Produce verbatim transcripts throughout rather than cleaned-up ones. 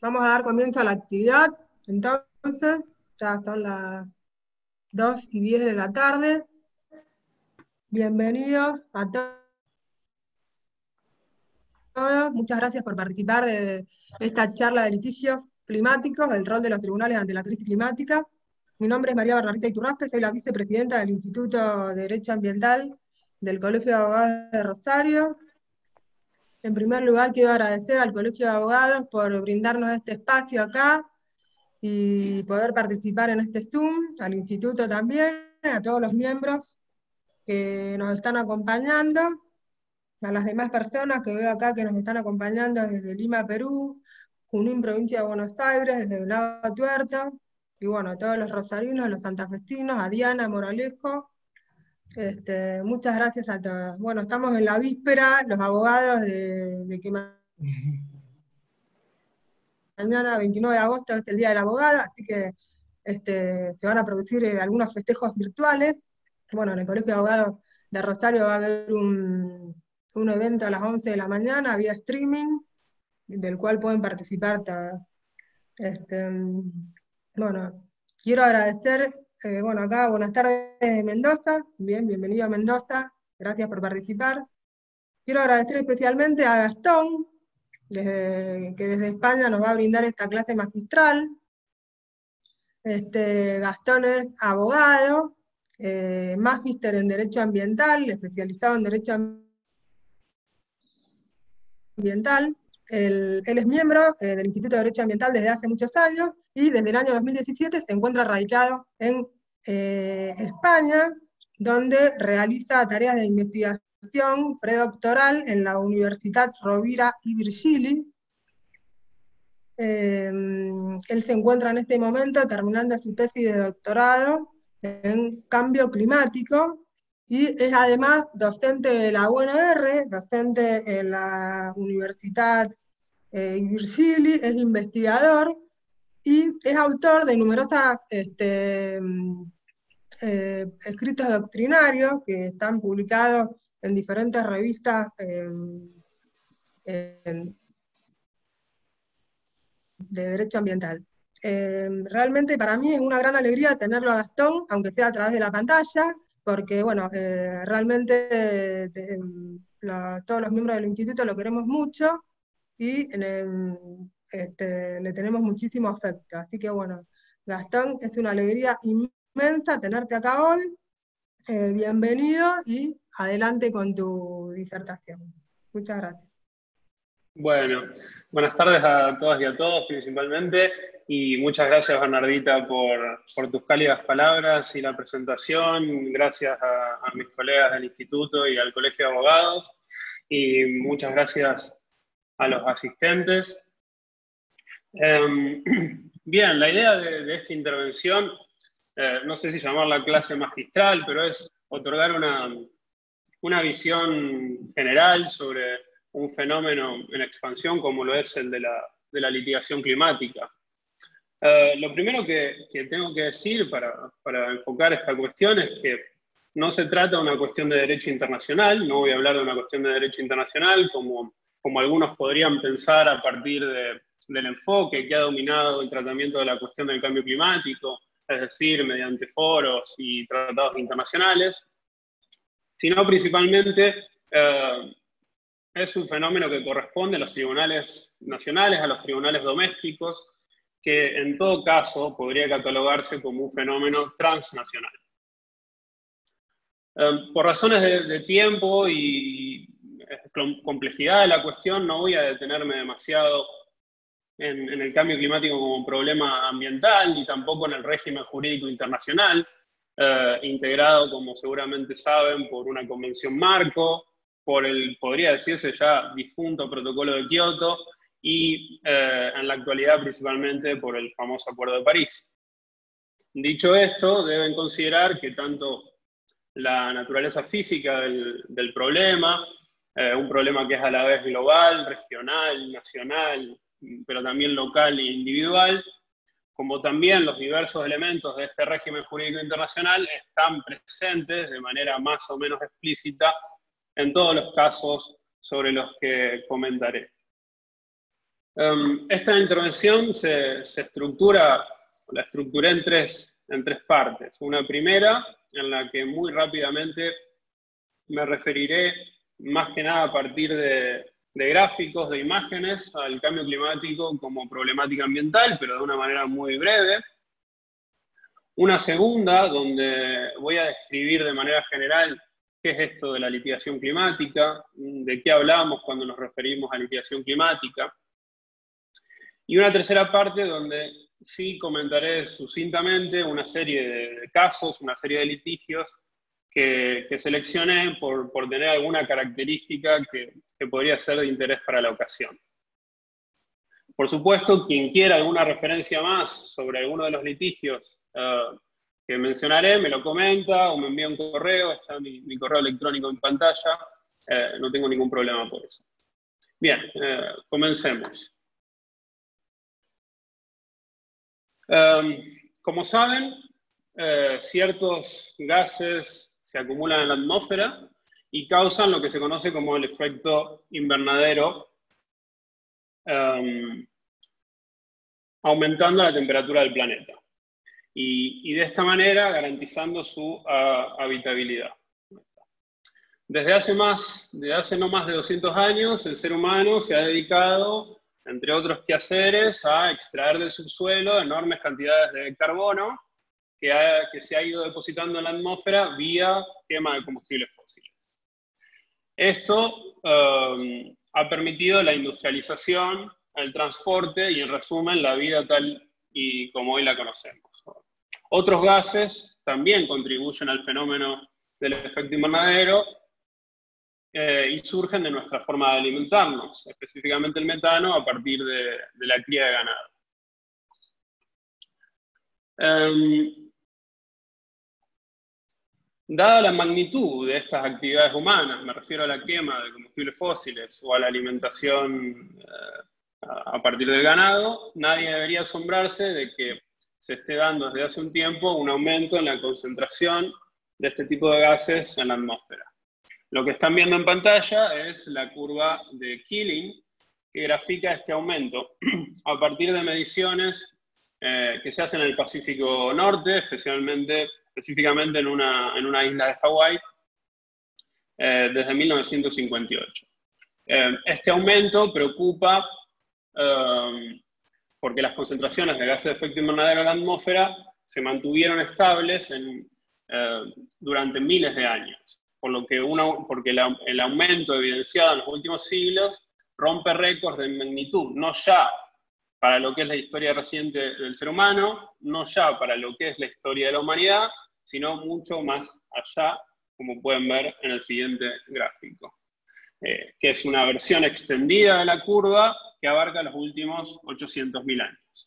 Vamos a dar comienzo a la actividad. Entonces, ya son las dos y diez de la tarde. Bienvenidos a to- todos. Muchas gracias por participar de esta charla de litigios climáticos, el rol de los tribunales ante la crisis climática. Mi nombre es María Bernardita Iturraspe, soy la vicepresidenta del Instituto de Derecho Ambiental del Colegio de Abogados de Rosario. En primer lugar, quiero agradecer al Colegio de Abogados por brindarnos este espacio acá y poder participar en este Zoom, al instituto también, a todos los miembros que nos están acompañando, a las demás personas que veo acá que nos están acompañando desde Lima, Perú, Junín, provincia de Buenos Aires, desde Venado Tuerto, y bueno, a todos los rosarinos, los santafesinos, a Diana Moralejo. Este, muchas gracias a todos. Bueno, estamos en la víspera, los abogados, de, de que mañana, veintinueve de agosto, es el Día del Abogado, así que este, se van a producir eh, algunos festejos virtuales. Bueno, en el Colegio de Abogados de Rosario va a haber un, un evento a las once de la mañana, vía streaming, del cual pueden participar todos. Este, bueno, quiero agradecer, eh, bueno, acá, buenas tardes de Mendoza, bien, bienvenido a Mendoza, gracias por participar. Quiero agradecer especialmente a Gastón, desde, que desde España nos va a brindar esta clase magistral. Este, Gastón es abogado, eh, magíster en Derecho Ambiental, especializado en Derecho Ambiental. Él, él es miembro eh, del Instituto de Derecho Ambiental desde hace muchos años y desde el año dos mil diecisiete se encuentra radicado en eh, España, donde realiza tareas de investigación predoctoral en la Universitat Rovira i Virgili. Eh, él se encuentra en este momento terminando su tesis de doctorado en cambio climático y es además docente de la U N R, docente en la Universidad eh, Virgili, es investigador y es autor de numerosos este, eh, escritos doctrinarios que están publicados en diferentes revistas eh, eh, de derecho ambiental. Eh, realmente para mí es una gran alegría tenerlo a Gastón, aunque sea a través de la pantalla, porque bueno, eh, realmente eh, la, todos los miembros del instituto lo queremos mucho y eh, este, le tenemos muchísimo afecto. Así que bueno, Gastón, es una alegría inmensa tenerte acá hoy. Eh, bienvenido y adelante con tu disertación. Muchas gracias. Bueno, buenas tardes a todas y a todos principalmente, y muchas gracias Bernardita por, por tus cálidas palabras y la presentación, gracias a, a mis colegas del instituto y al Colegio de Abogados, y muchas gracias a los asistentes. Eh, bien, la idea de, de esta intervención, eh, no sé si llamarla clase magistral, pero es otorgar una, una visión general sobre un fenómeno en expansión como lo es el de la, de la litigación climática. Eh, lo primero que, que tengo que decir para, para enfocar esta cuestión es que no se trata de una cuestión de derecho internacional, no voy a hablar de una cuestión de derecho internacional como, como algunos podrían pensar a partir de, del enfoque que ha dominado el tratamiento de la cuestión del cambio climático, es decir, mediante foros y tratados internacionales, sino principalmente eh, es un fenómeno que corresponde a los tribunales nacionales, a los tribunales domésticos, que en todo caso podría catalogarse como un fenómeno transnacional. Eh, por razones de, de tiempo y complejidad de la cuestión, no voy a detenerme demasiado en, en el cambio climático como un problema ambiental, ni tampoco en el régimen jurídico internacional, eh, integrado, como seguramente saben, por una convención marco, por el, podría decirse ya, difunto protocolo de Kioto, y eh, en la actualidad principalmente por el famoso Acuerdo de París. Dicho esto, deben considerar que tanto la naturaleza física del, del problema, eh, un problema que es a la vez global, regional, nacional, pero también local e individual, como también los diversos elementos de este régimen jurídico internacional están presentes de manera más o menos explícita en todos los casos sobre los que comentaré. Um, esta intervención se, se estructura, la estructuré en tres, en tres partes. Una primera, en la que muy rápidamente me referiré más que nada a partir de, de gráficos, de imágenes, al cambio climático como problemática ambiental, pero de una manera muy breve. Una segunda, donde voy a describir de manera general qué es esto de la litigación climática, de qué hablamos cuando nos referimos a litigación climática. Y una tercera parte donde sí comentaré sucintamente una serie de casos, una serie de litigios que, que seleccioné por, por tener alguna característica que, que podría ser de interés para la ocasión. Por supuesto, quien quiera alguna referencia más sobre alguno de los litigios uh, que mencionaré, me lo comenta o me envía un correo, está mi, mi correo electrónico en pantalla, uh, no tengo ningún problema por eso. Bien, uh, comencemos. Um, como saben, uh, ciertos gases se acumulan en la atmósfera y causan lo que se conoce como el efecto invernadero, Um, aumentando la temperatura del planeta y, y de esta manera garantizando su uh, habitabilidad. Desde hace, más, desde hace no más de doscientos años, el ser humano se ha dedicado, entre otros quehaceres, a extraer del subsuelo enormes cantidades de carbono que, ha, que se ha ido depositando en la atmósfera vía quema de combustibles fósiles. Esto um, ha permitido la industrialización, el transporte y, en resumen, la vida tal y como hoy la conocemos. Otros gases también contribuyen al fenómeno del efecto invernadero eh, y surgen de nuestra forma de alimentarnos, específicamente el metano a partir de, de la cría de ganado. Um, Dada la magnitud de estas actividades humanas, me refiero a la quema de combustibles fósiles o a la alimentación eh, a partir del ganado, nadie debería asombrarse de que se esté dando desde hace un tiempo un aumento en la concentración de este tipo de gases en la atmósfera. Lo que están viendo en pantalla es la curva de Keeling, que grafica este aumento a partir de mediciones eh, que se hacen en el Pacífico Norte, especialmente específicamente en una, en una isla de Hawái, eh, desde mil novecientos cincuenta y ocho. Eh, este aumento preocupa eh, porque las concentraciones de gases de efecto invernadero en la atmósfera se mantuvieron estables en, eh, durante miles de años, por lo que uno, porque la, el aumento evidenciado en los últimos siglos rompe récords de magnitud, no ya para lo que es la historia reciente del ser humano, no ya para lo que es la historia de la humanidad, sino mucho más allá, como pueden ver en el siguiente gráfico, eh, que es una versión extendida de la curva que abarca los últimos ochocientos mil años.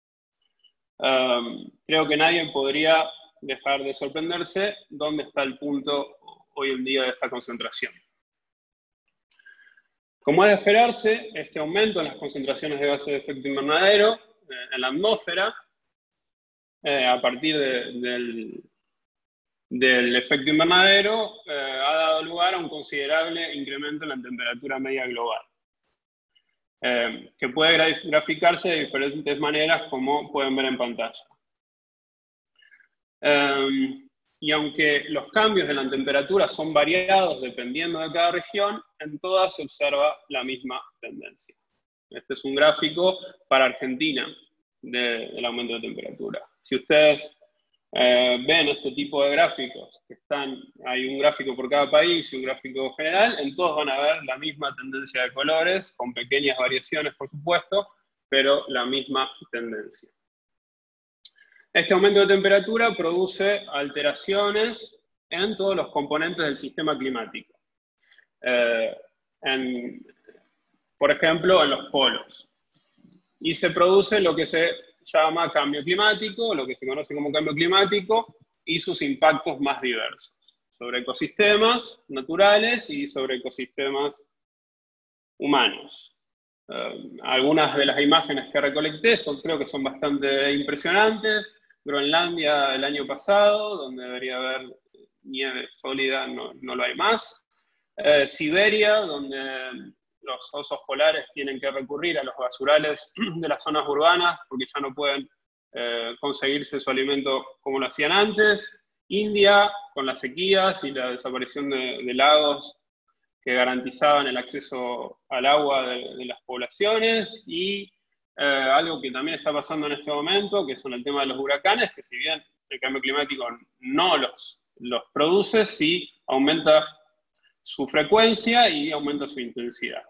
Um, creo que nadie podría dejar de sorprenderse dónde está el punto hoy en día de esta concentración. Como es de esperarse, este aumento en las concentraciones de gases de efecto invernadero eh, en la atmósfera, eh, a partir de, del, del efecto invernadero, eh, ha dado lugar a un considerable incremento en la temperatura media global, eh, que puede graficarse de diferentes maneras, como pueden ver en pantalla. Um, Y aunque los cambios de la temperatura son variados dependiendo de cada región, en todas se observa la misma tendencia. Este es un gráfico para Argentina de, del aumento de temperatura. Si ustedes eh, ven este tipo de gráficos, que están, hay un gráfico por cada país y un gráfico general, en todos van a ver la misma tendencia de colores, con pequeñas variaciones por supuesto, pero la misma tendencia. Este aumento de temperatura produce alteraciones en todos los componentes del sistema climático. Eh, en, por ejemplo, en los polos. Y se produce lo que se llama cambio climático, lo que se conoce como cambio climático, y sus impactos más diversos, sobre ecosistemas naturales y sobre ecosistemas humanos. Uh, algunas de las imágenes que recolecté son, creo que son bastante impresionantes. Groenlandia el año pasado, donde debería haber nieve sólida, no, no lo hay más. Eh, Siberia, donde los osos polares tienen que recurrir a los basurales de las zonas urbanas porque ya no pueden eh, conseguirse su alimento como lo hacían antes. India, con las sequías y la desaparición de, de lagos que garantizaban el acceso al agua de, de las poblaciones, y eh, algo que también está pasando en este momento, que son el tema de los huracanes, que si bien el cambio climático no los, los produce, sí aumenta su frecuencia y aumenta su intensidad.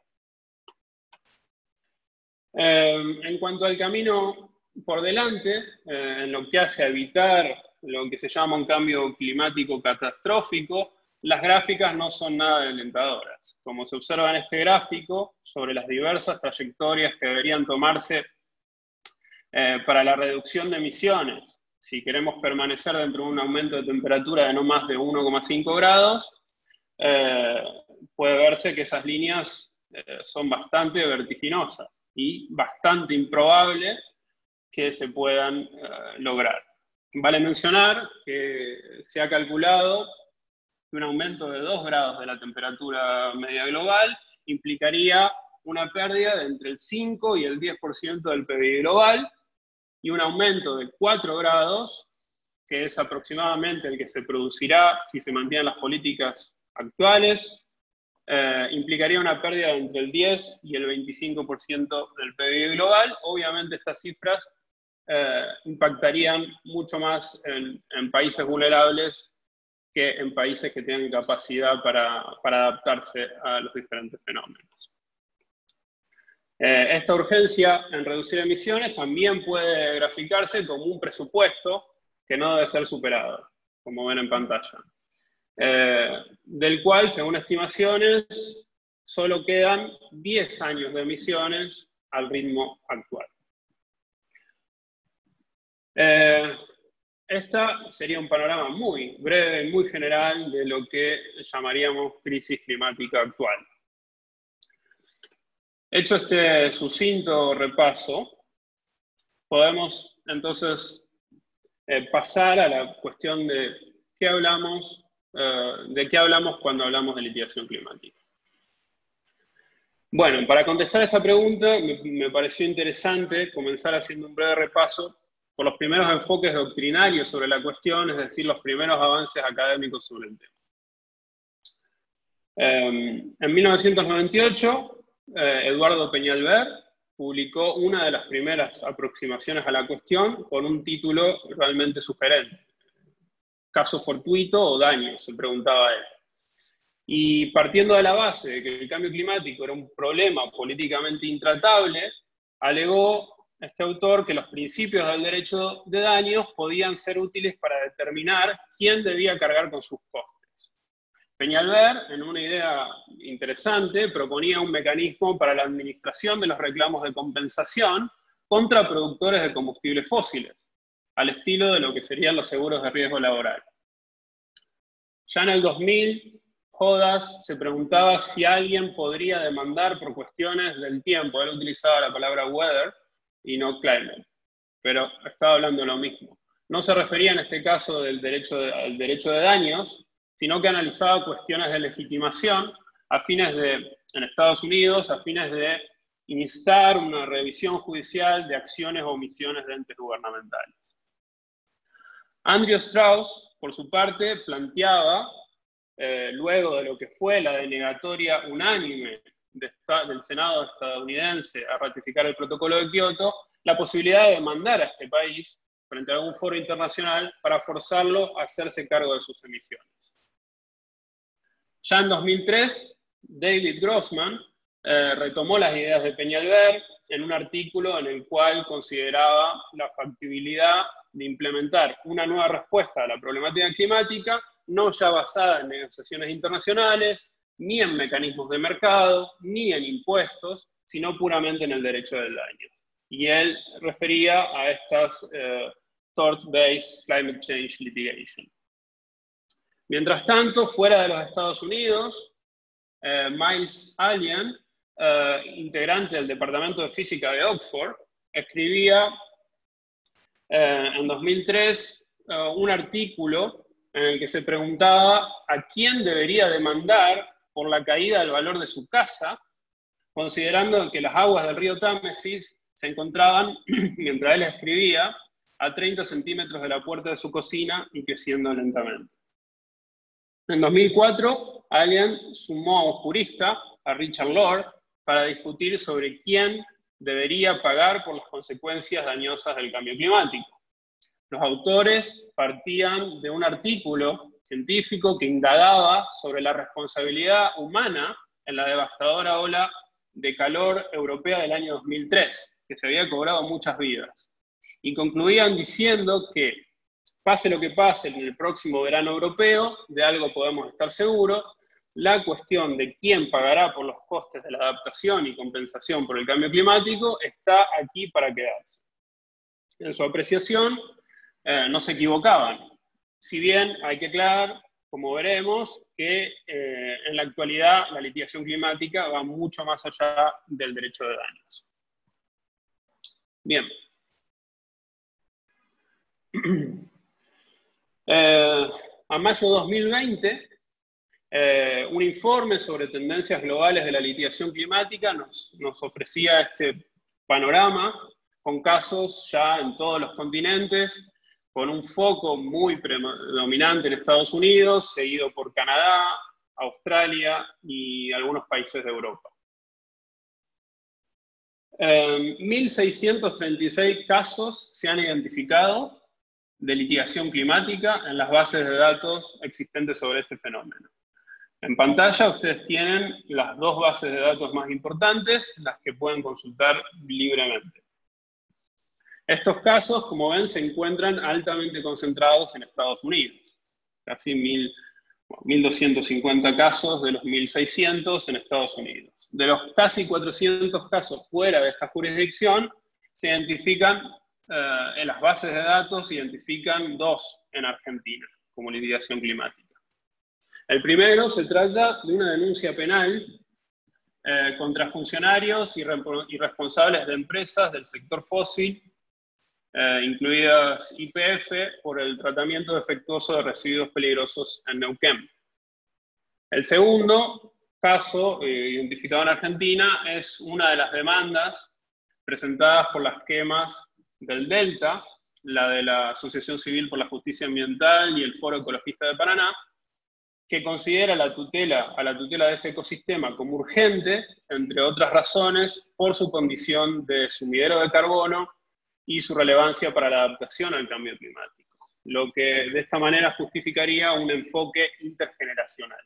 Eh, en cuanto al camino por delante, eh, en lo que hace a evitar lo que se llama un cambio climático catastrófico, las gráficas no son nada alentadoras. Como se observa en este gráfico, sobre las diversas trayectorias que deberían tomarse eh, para la reducción de emisiones, si queremos permanecer dentro de un aumento de temperatura de no más de uno coma cinco grados, eh, puede verse que esas líneas eh, son bastante vertiginosas y bastante improbable que se puedan eh, lograr. Vale mencionar que se ha calculado que un aumento de dos grados de la temperatura media global implicaría una pérdida de entre el cinco y el diez por ciento del P B I global, y un aumento de cuatro grados, que es aproximadamente el que se producirá si se mantienen las políticas actuales, eh, implicaría una pérdida de entre el diez y el veinticinco por ciento del P B I global. Obviamente estas cifras eh, impactarían mucho más en, en países vulnerables que en países que tienen capacidad para, para adaptarse a los diferentes fenómenos. Eh, esta urgencia en reducir emisiones también puede graficarse como un presupuesto que no debe ser superado, como ven en pantalla, eh, del cual, según estimaciones, solo quedan diez años de emisiones al ritmo actual. Eh, Esta sería un panorama muy breve y muy general de lo que llamaríamos crisis climática actual. Hecho este sucinto repaso, podemos entonces eh, pasar a la cuestión de qué hablamos, eh, de qué hablamos cuando hablamos de litigación climática. Bueno, para contestar esta pregunta me, me pareció interesante comenzar haciendo un breve repaso por los primeros enfoques doctrinarios sobre la cuestión, es decir, los primeros avances académicos sobre el tema. Eh, en mil novecientos noventa y ocho, eh, Eduardo Peñalver publicó una de las primeras aproximaciones a la cuestión con un título realmente sugerente. ¿Caso fortuito o daño?, se preguntaba él. Y partiendo de la base de que el cambio climático era un problema políticamente intratable, alegó este autor que los principios del derecho de daños podían ser útiles para determinar quién debía cargar con sus costes. Peñalver, en una idea interesante, proponía un mecanismo para la administración de los reclamos de compensación contra productores de combustibles fósiles, al estilo de lo que serían los seguros de riesgo laboral. Ya en el dos mil, Jodas se preguntaba si alguien podría demandar por cuestiones del tiempo. Él utilizaba la palabra weather y no climate, pero estaba hablando de lo mismo. No se refería en este caso del derecho de, al derecho de daños, sino que analizaba cuestiones de legitimación a fines de, en Estados Unidos, a fines de instar una revisión judicial de acciones o omisiones de entes gubernamentales. Andrew Strauss, por su parte, planteaba, eh, luego de lo que fue la denegatoria unánime De esta, del Senado estadounidense a ratificar el protocolo de Kioto, la posibilidad de demandar a este país frente a algún foro internacional para forzarlo a hacerse cargo de sus emisiones. Ya en dos mil tres, David Grossman eh, retomó las ideas de Peñalver en un artículo en el cual consideraba la factibilidad de implementar una nueva respuesta a la problemática climática, no ya basada en negociaciones internacionales, ni en mecanismos de mercado, ni en impuestos, sino puramente en el derecho del daño. Y él refería a estas eh, tort-based climate change litigation. Mientras tanto, fuera de los Estados Unidos, eh, Miles Allen, eh, integrante del Departamento de Física de Oxford, escribía eh, en dos mil tres eh, un artículo en el que se preguntaba a quién debería demandar por la caída del valor de su casa considerando que las aguas del río Támesis se encontraban, mientras él escribía, a treinta centímetros de la puerta de su cocina y creciendo lentamente. En dos mil cuatro, Allen sumó a un jurista, a Richard Lord, para discutir sobre quién debería pagar por las consecuencias dañosas del cambio climático. Los autores partían de un artículo científico que indagaba sobre la responsabilidad humana en la devastadora ola de calor europea del año dos mil tres, que se había cobrado muchas vidas. Y concluían diciendo que, pase lo que pase en el próximo verano europeo, de algo podemos estar seguros, la cuestión de quién pagará por los costes de la adaptación y compensación por el cambio climático está aquí para quedarse. En su apreciación, eh, no se equivocaban. Si bien hay que aclarar, como veremos, que eh, en la actualidad la litigación climática va mucho más allá del derecho de daños. Bien. Eh, a mayo de dos mil veinte, eh, un informe sobre tendencias globales de la litigación climática nos, nos ofrecía este panorama con casos ya en todos los continentes, con un foco muy predominante en Estados Unidos, seguido por Canadá, Australia y algunos países de Europa. Eh, mil seiscientos treinta y seis casos se han identificado de litigación climática en las bases de datos existentes sobre este fenómeno. En pantalla ustedes tienen las dos bases de datos más importantes, las que pueden consultar libremente. Estos casos, como ven, se encuentran altamente concentrados en Estados Unidos. Casi mil doscientos cincuenta casos de los mil seiscientos en Estados Unidos. De los casi cuatrocientos casos fuera de esta jurisdicción, se identifican, eh, en las bases de datos, se identifican dos en Argentina, como litigación climática. El primero se trata de una denuncia penal eh, contra funcionarios y, y responsables de empresas del sector fósil, eh, incluidas Y P F, por el tratamiento defectuoso de residuos peligrosos en Neuquén. El segundo caso eh, identificado en Argentina es una de las demandas presentadas por las quemas del Delta, la de la Asociación Civil por la Justicia Ambiental y el Foro Ecologista de Paraná, que considera la tutela, a la tutela de ese ecosistema como urgente, entre otras razones, por su condición de sumidero de carbono y su relevancia para la adaptación al cambio climático, lo que de esta manera justificaría un enfoque intergeneracional.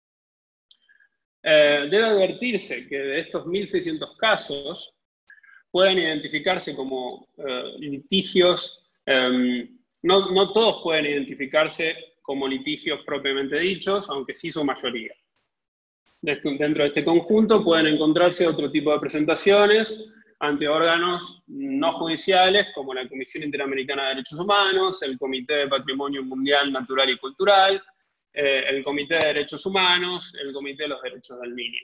Eh, debe advertirse que de estos mil seiscientos casos pueden identificarse como eh, litigios, eh, no, no todos pueden identificarse como litigios propiamente dichos, aunque sí su mayoría. Dentro de este conjunto pueden encontrarse otro tipo de presentaciones ante órganos no judiciales, como la Comisión Interamericana de Derechos Humanos, el Comité de Patrimonio Mundial Natural y Cultural, eh, el Comité de Derechos Humanos, el Comité de los Derechos del Niño.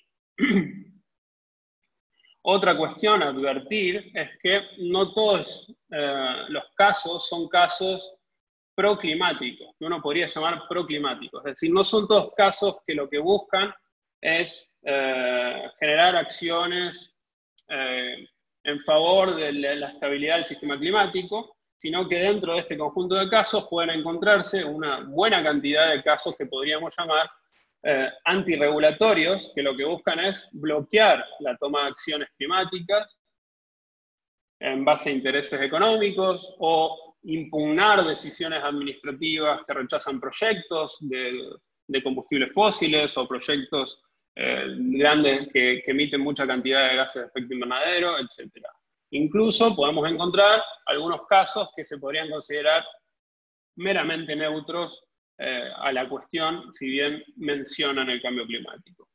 Otra cuestión a advertir es que no todos eh, los casos son casos proclimáticos, que uno podría llamar proclimáticos. Es decir, no son todos casos que lo que buscan es eh, generar acciones eh, en favor de la estabilidad del sistema climático, sino que dentro de este conjunto de casos pueden encontrarse una buena cantidad de casos que podríamos llamar eh, antirregulatorios, que lo que buscan es bloquear la toma de acciones climáticas en base a intereses económicos o impugnar decisiones administrativas que rechazan proyectos de, de combustibles fósiles o proyectos eh, grandes que, que emiten mucha cantidad de gases de efecto invernadero, etcétera. Incluso podemos encontrar algunos casos que se podrían considerar meramente neutros eh, a la cuestión, si bien mencionan el cambio climático.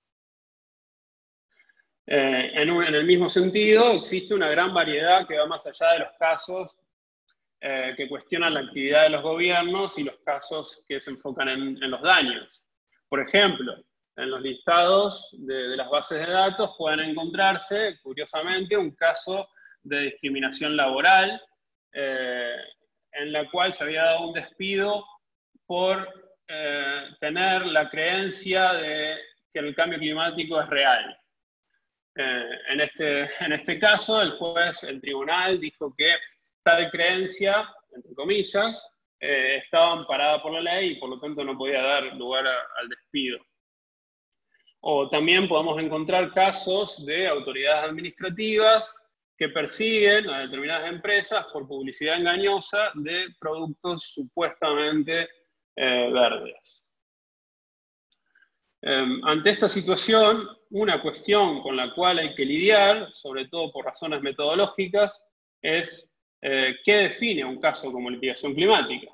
Eh, en, un, en el mismo sentido, existe una gran variedad que va más allá de los casos eh, que cuestionan la actividad de los gobiernos y los casos que se enfocan en, en los daños. Por ejemplo, en los listados de, de las bases de datos pueden encontrarse, curiosamente, un caso de discriminación laboral, eh, en la cual se había dado un despido por eh, tener la creencia de que el cambio climático es real. Eh, en, este, en este caso, el juez, el tribunal, dijo que tal creencia, entre comillas, eh, estaba amparada por la ley y por lo tanto no podía dar lugar a, al despido. O también podemos encontrar casos de autoridades administrativas que persiguen a determinadas empresas por publicidad engañosa de productos supuestamente eh, verdes. Eh, ante esta situación, una cuestión con la cual hay que lidiar, sobre todo por razones metodológicas, es eh, ¿qué define un caso como litigación climática?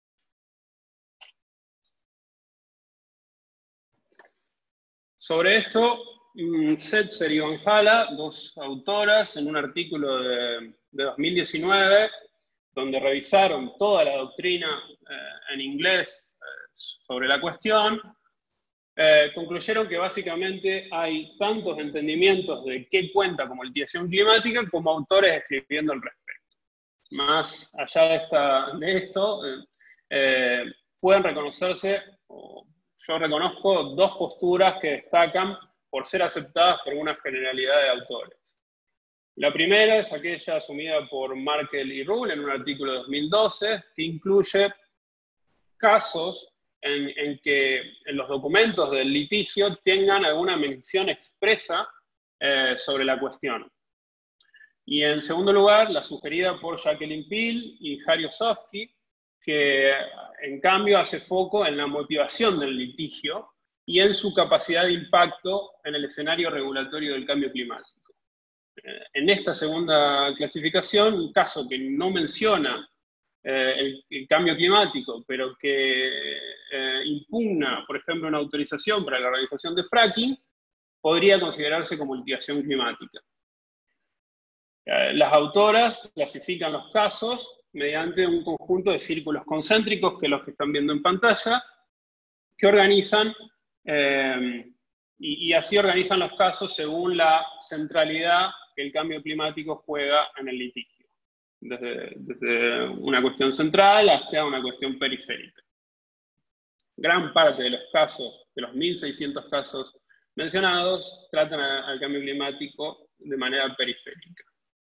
Sobre esto, Setzer y Vanhala, dos autoras, en un artículo de, de dos mil diecinueve, donde revisaron toda la doctrina eh, en inglés eh, sobre la cuestión, eh, concluyeron que básicamente hay tantos entendimientos de qué cuenta como litigación climática como autores escribiendo al respecto. Más allá de, esta, de esto, eh, eh, pueden reconocerse, o yo reconozco, dos posturas que destacan por ser aceptadas por una generalidad de autores. La primera es aquella asumida por Markel y Ruhl en un artículo de dos mil doce, que incluye casos en, en que en los documentos del litigio tengan alguna mención expresa eh, sobre la cuestión. Y en segundo lugar, la sugerida por Jacqueline Peel y Harry Osofsky, que en cambio hace foco en la motivación del litigio y en su capacidad de impacto en el escenario regulatorio del cambio climático. En esta segunda clasificación, un caso que no menciona eh, el, el cambio climático, pero que eh, impugna, por ejemplo, una autorización para la realización de fracking, podría considerarse como litigación climática. Eh, las autoras clasifican los casos mediante un conjunto de círculos concéntricos, que los que están viendo en pantalla, que organizan, eh, y, y así organizan los casos según la centralidad que el cambio climático juega en el litigio, desde, desde una cuestión central hasta una cuestión periférica. Gran parte de los casos, de los mil seiscientos casos mencionados, tratan al cambio climático de manera periférica.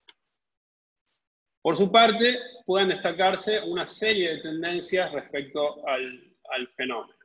Por su parte, pueden destacarse una serie de tendencias respecto al, al fenómeno.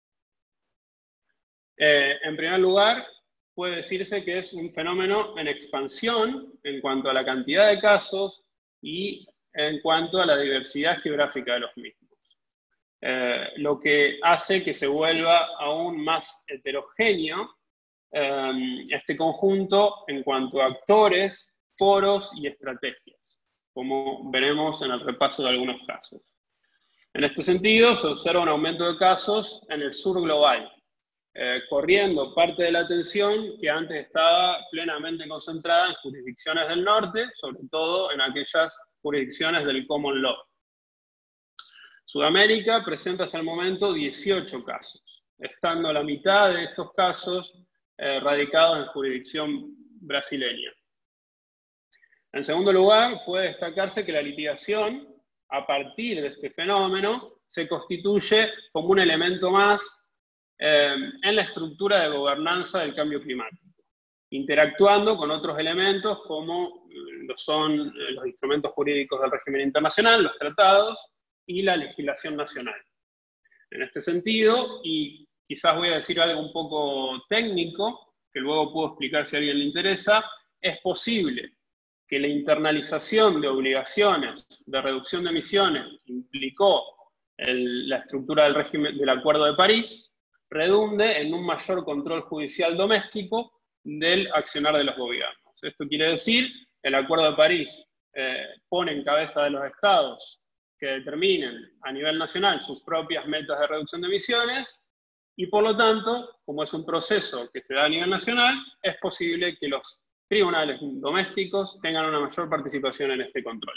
Eh, en primer lugar, puede decirse que es un fenómeno en expansión en cuanto a la cantidad de casos y en cuanto a la diversidad geográfica de los mismos. Eh, lo que hace que se vuelva aún más heterogéneo eh, este conjunto en cuanto a actores, foros y estrategias, como veremos en el repaso de algunos casos. En este sentido, se observa un aumento de casos en el sur global, eh, corriendo parte de la atención que antes estaba plenamente concentrada en jurisdicciones del norte, sobre todo en aquellas jurisdicciones del common law. Sudamérica presenta hasta el momento dieciocho casos, estando la mitad de estos casos eh, radicados en jurisdicción brasileña. En segundo lugar, puede destacarse que la litigación, a partir de este fenómeno, se constituye como un elemento más eh, en la estructura de gobernanza del cambio climático, interactuando con otros elementos como lo son los instrumentos jurídicos del régimen internacional, los tratados y la legislación nacional. En este sentido, y quizás voy a decir algo un poco técnico, que luego puedo explicar si a alguien le interesa, es posible que la internalización de obligaciones de reducción de emisiones que implicó el, la estructura del régimen del Acuerdo de París redunde en un mayor control judicial doméstico del accionar de los gobiernos. Esto quiere decir que el Acuerdo de París eh, pone en cabeza de los estados que determinen a nivel nacional sus propias metas de reducción de emisiones y por lo tanto, como es un proceso que se da a nivel nacional, es posible que los tribunales domésticos tengan una mayor participación en este control.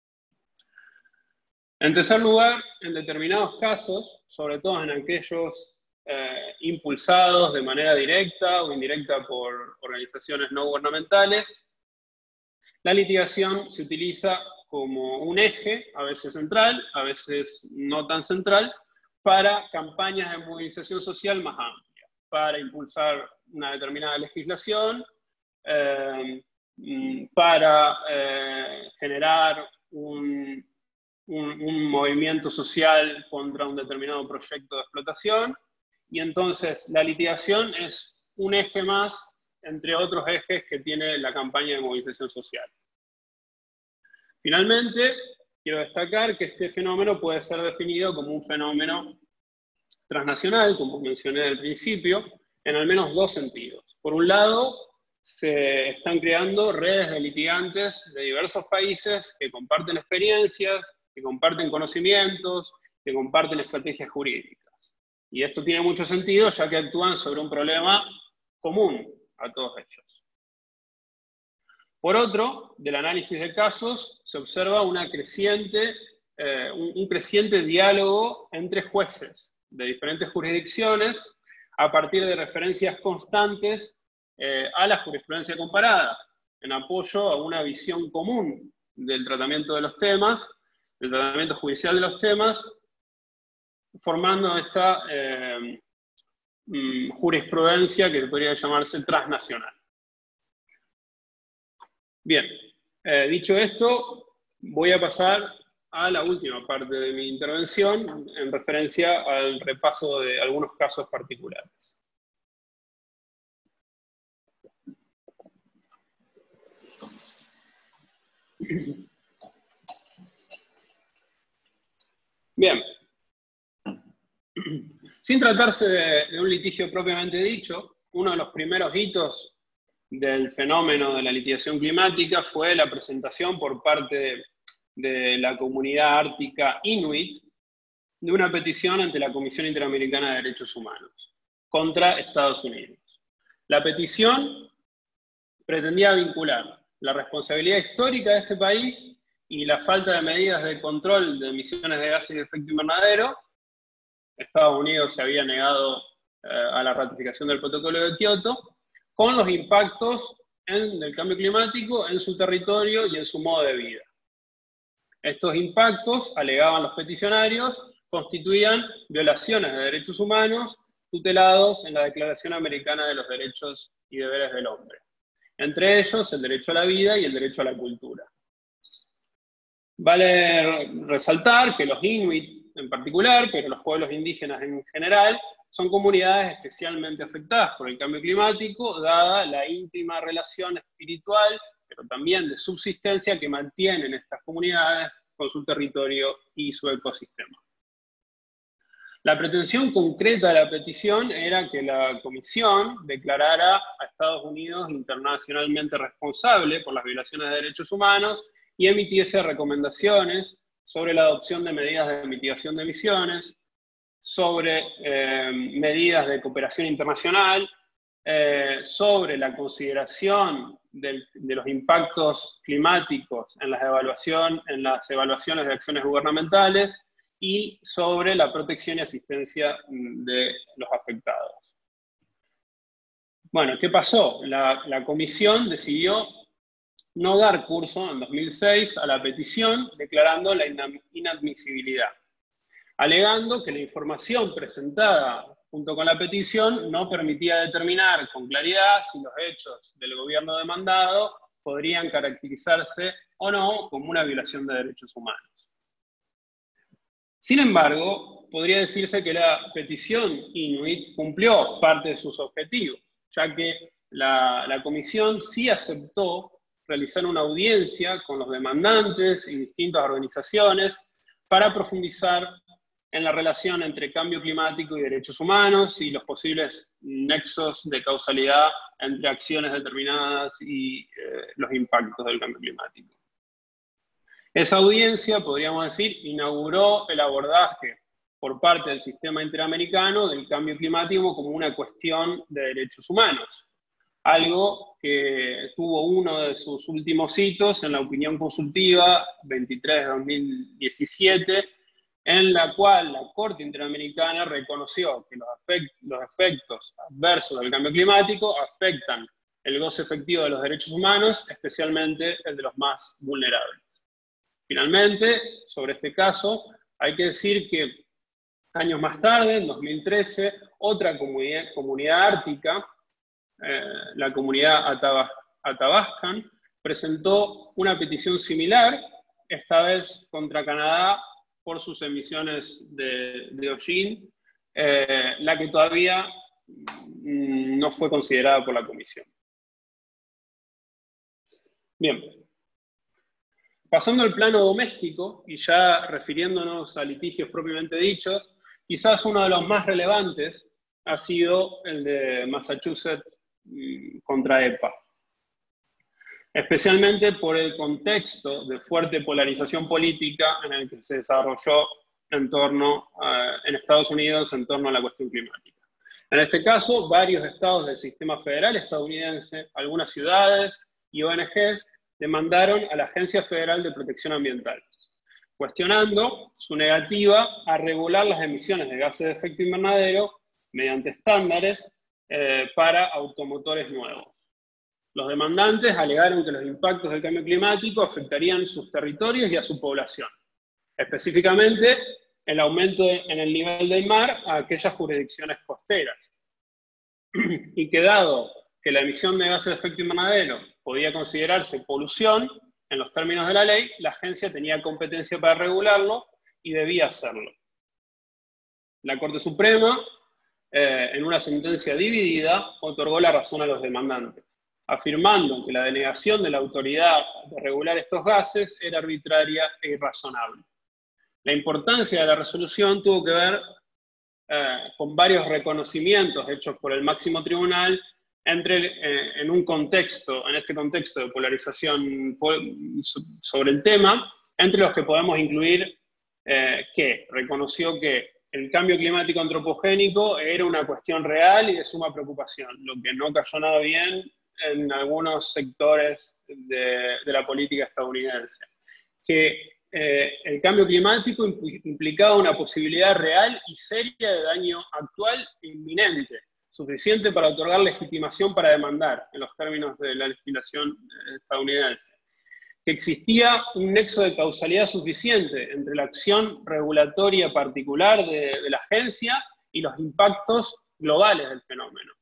En tercer lugar, en determinados casos, sobre todo en aquellos eh, impulsados de manera directa o indirecta por organizaciones no gubernamentales, la litigación se utiliza como un eje, a veces central, a veces no tan central, para campañas de movilización social más amplias, para impulsar una determinada legislación, eh, para eh, generar un, un, un movimiento social contra un determinado proyecto de explotación, y entonces la litigación es un eje más entre otros ejes que tiene la campaña de movilización social. Finalmente, quiero destacar que este fenómeno puede ser definido como un fenómeno transnacional, como mencioné al principio, en al menos dos sentidos. Por un lado, se están creando redes de litigantes de diversos países que comparten experiencias, que comparten conocimientos, que comparten estrategias jurídicas. Y esto tiene mucho sentido, ya que actúan sobre un problema común a todos ellos. Por otro, del análisis de casos, se observa una creciente, eh, un, un creciente diálogo entre jueces de diferentes jurisdicciones a partir de referencias constantes eh, a la jurisprudencia comparada, en apoyo a una visión común del tratamiento de los temas, del tratamiento judicial de los temas, formando esta eh, mm, jurisprudencia que podría llamarse transnacional. Bien, eh, dicho esto, voy a pasar a la última parte de mi intervención en referencia al repaso de algunos casos particulares. Bien. Sin tratarse de, de un litigio propiamente dicho, uno de los primeros hitos del fenómeno de la litigación climática fue la presentación por parte de, de la comunidad ártica inuit de una petición ante la Comisión Interamericana de Derechos Humanos contra Estados Unidos. La petición pretendía vincular la responsabilidad histórica de este país y la falta de medidas de control de emisiones de gases de efecto invernadero. Estados Unidos se había negado eh, a la ratificación del protocolo de Kioto, con los impactos en, del cambio climático en su territorio y en su modo de vida. Estos impactos, alegaban los peticionarios, constituían violaciones de derechos humanos tutelados en la Declaración Americana de los Derechos y Deberes del Hombre, entre ellos el derecho a la vida y el derecho a la cultura. Vale resaltar que los inuit en particular, pero los pueblos indígenas en general, son comunidades especialmente afectadas por el cambio climático, dada la íntima relación espiritual, pero también de subsistencia que mantienen estas comunidades con su territorio y su ecosistema. La pretensión concreta de la petición era que la Comisión declarara a Estados Unidos internacionalmente responsable por las violaciones de derechos humanos y emitiese recomendaciones sobre la adopción de medidas de mitigación de emisiones, sobre eh, medidas de cooperación internacional, eh, sobre la consideración del, de los impactos climáticos en las, evaluación, en las evaluaciones de acciones gubernamentales y sobre la protección y asistencia de los afectados. Bueno, ¿qué pasó? La, la Comisión decidió no dar curso en dos mil seis a la petición, declarando la inadmisibilidad, alegando que la información presentada junto con la petición no permitía determinar con claridad si los hechos del gobierno demandado podrían caracterizarse o no como una violación de derechos humanos. Sin embargo, podría decirse que la petición inuit cumplió parte de sus objetivos, ya que la, la Comisión sí aceptó realizar una audiencia con los demandantes y distintas organizaciones para profundizar en la relación entre cambio climático y derechos humanos y los posibles nexos de causalidad entre acciones determinadas y eh, los impactos del cambio climático. Esa audiencia, podríamos decir, inauguró el abordaje por parte del sistema interamericano del cambio climático como una cuestión de derechos humanos, algo que tuvo uno de sus últimos hitos en la opinión consultiva veintitrés de dos mil diecisiete, en la cual la Corte Interamericana reconoció que los, efect los efectos adversos del cambio climático afectan el goce efectivo de los derechos humanos, especialmente el de los más vulnerables. Finalmente, sobre este caso, hay que decir que años más tarde, en dos mil trece, otra comunidad, comunidad ártica, eh, la comunidad Athabascan, presentó una petición similar, esta vez contra Canadá por sus emisiones de, de hollín, eh, la que todavía no fue considerada por la Comisión. Bien. Pasando al plano doméstico, y ya refiriéndonos a litigios propiamente dichos, quizás uno de los más relevantes ha sido el de Massachusetts contra E P A. Especialmente por el contexto de fuerte polarización política en el que se desarrolló en torno a, en Estados Unidos en torno a la cuestión climática. En este caso, varios estados del sistema federal estadounidense, algunas ciudades y O N Ges demandaron a la Agencia Federal de Protección Ambiental, cuestionando su negativa a regular las emisiones de gases de efecto invernadero mediante estándares eh, para automotores nuevos. Los demandantes alegaron que los impactos del cambio climático afectarían sus territorios y a su población, específicamente el aumento en el nivel del mar a aquellas jurisdicciones costeras, y que dado que la emisión de gases de efecto invernadero podía considerarse polución, en los términos de la ley, la agencia tenía competencia para regularlo y debía hacerlo. La Corte Suprema, eh, en una sentencia dividida, otorgó la razón a los demandantes, afirmando que la denegación de la autoridad de regular estos gases era arbitraria e irrazonable. La importancia de la resolución tuvo que ver eh, con varios reconocimientos hechos por el máximo tribunal entre, eh, en un contexto, en este contexto de polarización sobre el tema, entre los que podemos incluir eh, que reconoció que el cambio climático antropogénico era una cuestión real y de suma preocupación, lo que no cayó nada bien en algunos sectores de, de la política estadounidense. Que eh, el cambio climático implicaba una posibilidad real y seria de daño actual e inminente, suficiente para otorgar legitimación para demandar, en los términos de la legislación estadounidense. Que existía un nexo de causalidad suficiente entre la acción regulatoria particular de, de la agencia y los impactos globales del fenómeno.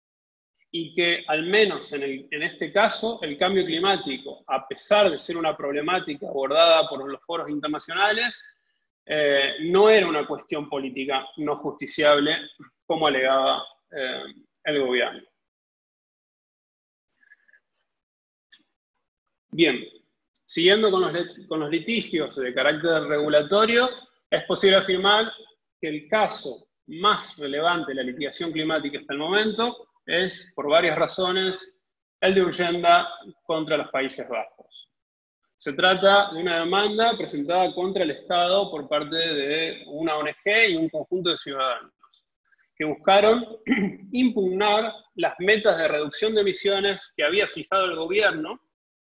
Y que, al menos en, el, en este caso, el cambio climático, a pesar de ser una problemática abordada por los foros internacionales, eh, no era una cuestión política no justiciable, como alegaba eh, el gobierno. Bien, siguiendo con los, con los litigios de carácter regulatorio, es posible afirmar que el caso más relevante de la litigación climática hasta el momento es, por varias razones, el de Urgenda contra los Países Bajos. Se trata de una demanda presentada contra el Estado por parte de una O N Ge y un conjunto de ciudadanos, que buscaron impugnar las metas de reducción de emisiones que había fijado el gobierno,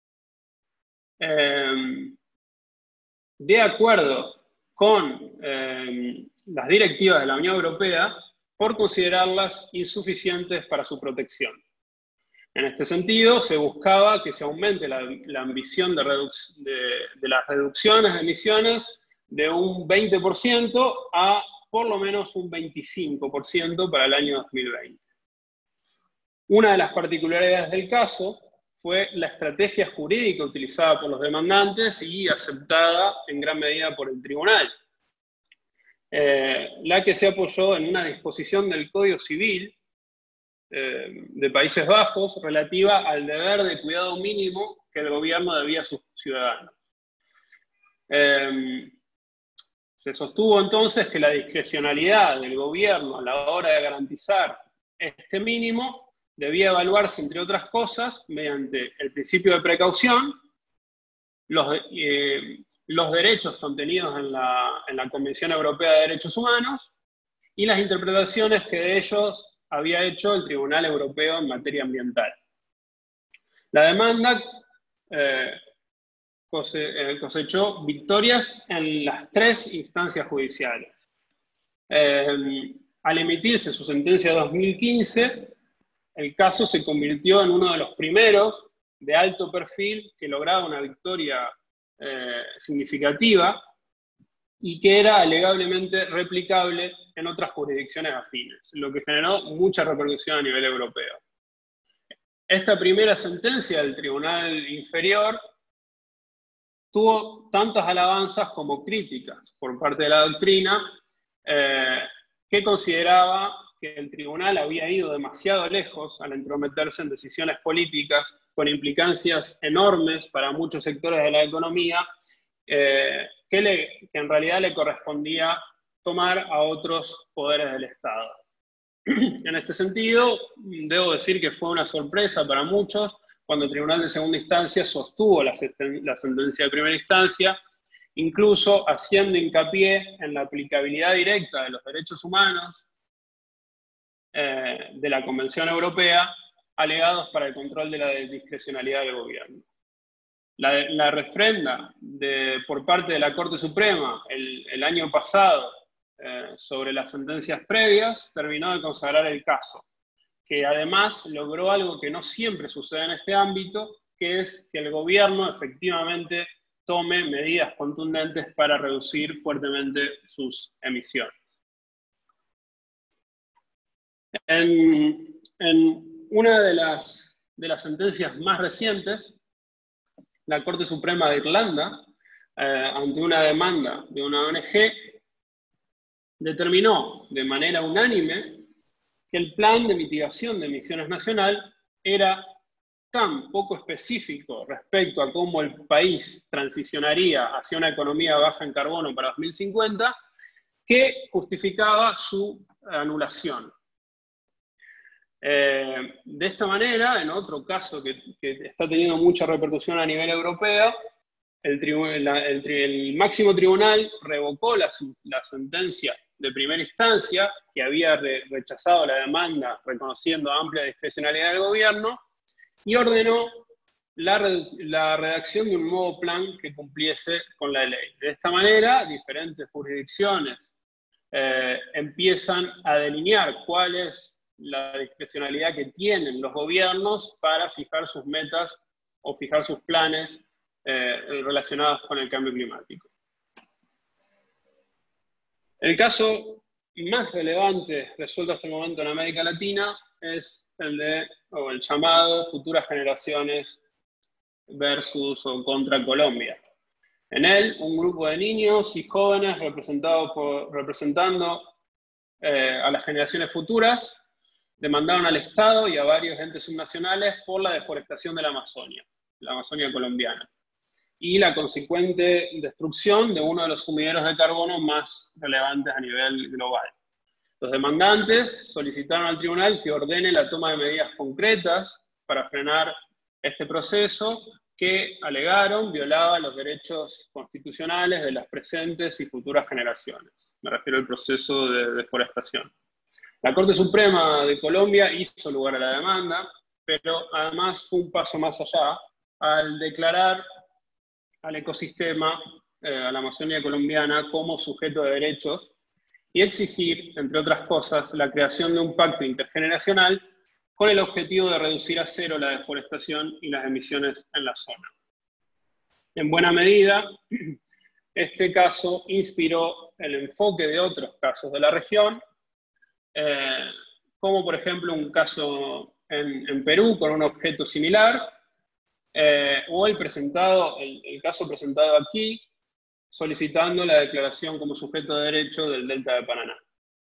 eh, de acuerdo con eh, las directivas de la Unión Europea, por considerarlas insuficientes para su protección. En este sentido, se buscaba que se aumente la, la ambición de, de, de las reducciones de emisiones de un veinte por ciento a por lo menos un veinticinco por ciento para el año dos mil veinte. Una de las particularidades del caso fue la estrategia jurídica utilizada por los demandantes y aceptada en gran medida por el tribunal. Eh, la que se apoyó en una disposición del Código Civil eh, de Países Bajos relativa al deber de cuidado mínimo que el gobierno debía a sus ciudadanos. Eh, se sostuvo entonces que la discrecionalidad del gobierno a la hora de garantizar este mínimo debía evaluarse, entre otras cosas, mediante el principio de precaución, los, eh, los derechos contenidos en la, en la Convención Europea de Derechos Humanos y las interpretaciones que de ellos había hecho el Tribunal Europeo en materia ambiental. La demanda eh, cose, eh, cosechó victorias en las tres instancias judiciales. Eh, al emitirse su sentencia de dos mil quince, el caso se convirtió en uno de los primeros de alto perfil que lograba una victoria eh, significativa y que era alegablemente replicable en otras jurisdicciones afines, lo que generó mucha repercusión a nivel europeo. Esta primera sentencia del Tribunal Inferior tuvo tantas alabanzas como críticas por parte de la doctrina, eh, que consideraba que el tribunal había ido demasiado lejos al entrometerse en decisiones políticas con implicancias enormes para muchos sectores de la economía, eh, que, le, que en realidad le correspondía tomar a otros poderes del Estado. En este sentido, debo decir que fue una sorpresa para muchos cuando el Tribunal de Segunda Instancia sostuvo la, la sentencia de primera instancia, incluso haciendo hincapié en la aplicabilidad directa de los derechos humanos eh, de la Convención Europea, alegados para el control de la discrecionalidad del gobierno. La, la refrenda de, por parte de la Corte Suprema el, el año pasado eh, sobre las sentencias previas terminó de consagrar el caso, que además logró algo que no siempre sucede en este ámbito, que es que el gobierno efectivamente tome medidas contundentes para reducir fuertemente sus emisiones. En, en una de las, de las sentencias más recientes, la Corte Suprema de Irlanda, eh, ante una demanda de una O N G, determinó de manera unánime que el plan de mitigación de emisiones nacional era tan poco específico respecto a cómo el país transicionaría hacia una economía baja en carbono para dos mil cincuenta, que justificaba su anulación. Eh, de esta manera, en otro caso que, que está teniendo mucha repercusión a nivel europeo, el, la, el, el máximo tribunal revocó la, la sentencia de primera instancia, que había re, rechazado la demanda reconociendo amplia discrecionalidad del gobierno, y ordenó la, la redacción de un nuevo plan que cumpliese con la ley. De esta manera, diferentes jurisdicciones eh, empiezan a delinear cuál es la discrecionalidad que tienen los gobiernos para fijar sus metas o fijar sus planes eh, relacionados con el cambio climático. El caso más relevante resuelto hasta el momento en América Latina es el de, o el llamado futuras generaciones versus o contra Colombia. En él, un grupo de niños y jóvenes representados por, representando eh, a las generaciones futuras demandaron al Estado y a varios entes subnacionales por la deforestación de la Amazonia, la Amazonia colombiana, y la consecuente destrucción de uno de los sumideros de carbono más relevantes a nivel global. Los demandantes solicitaron al tribunal que ordene la toma de medidas concretas para frenar este proceso que, alegaron, violaba los derechos constitucionales de las presentes y futuras generaciones. Me refiero al proceso de deforestación. La Corte Suprema de Colombia hizo lugar a la demanda, pero además fue un paso más allá al declarar al ecosistema, eh, a la Amazonía colombiana, como sujeto de derechos y exigir, entre otras cosas, la creación de un pacto intergeneracional con el objetivo de reducir a cero la deforestación y las emisiones en la zona. En buena medida, este caso inspiró el enfoque de otros casos de la región, eh, como por ejemplo un caso en, en Perú con un objeto similar, eh, o el, presentado, el, el caso presentado aquí, solicitando la declaración como sujeto de derecho del Delta de Paraná.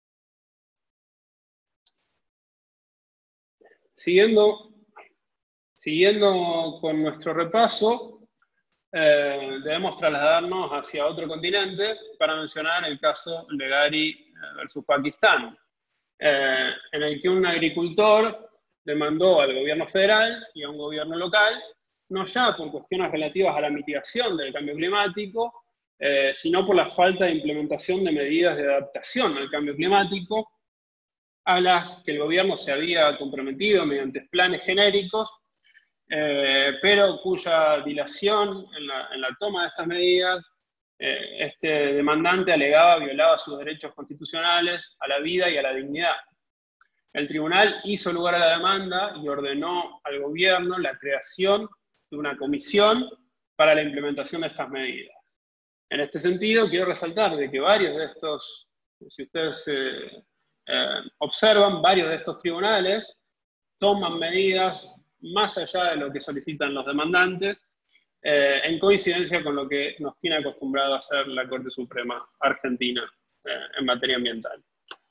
Siguiendo, siguiendo con nuestro repaso, eh, debemos trasladarnos hacia otro continente para mencionar el caso Leghari versus Pakistán, eh, en el que un agricultor demandó al gobierno federal y a un gobierno local, no ya por cuestiones relativas a la mitigación del cambio climático, eh, sino por la falta de implementación de medidas de adaptación al cambio climático, a las que el gobierno se había comprometido mediante planes genéricos, eh, pero cuya dilación en la, en la toma de estas medidas, eh, este demandante alegaba violaba sus derechos constitucionales a la vida y a la dignidad. El tribunal hizo lugar a la demanda y ordenó al gobierno la creación de una comisión para la implementación de estas medidas. En este sentido, quiero resaltar de que varios de estos, si ustedes eh, eh, observan, varios de estos tribunales toman medidas más allá de lo que solicitan los demandantes, eh, en coincidencia con lo que nos tiene acostumbrado a hacer la Corte Suprema Argentina eh, en materia ambiental.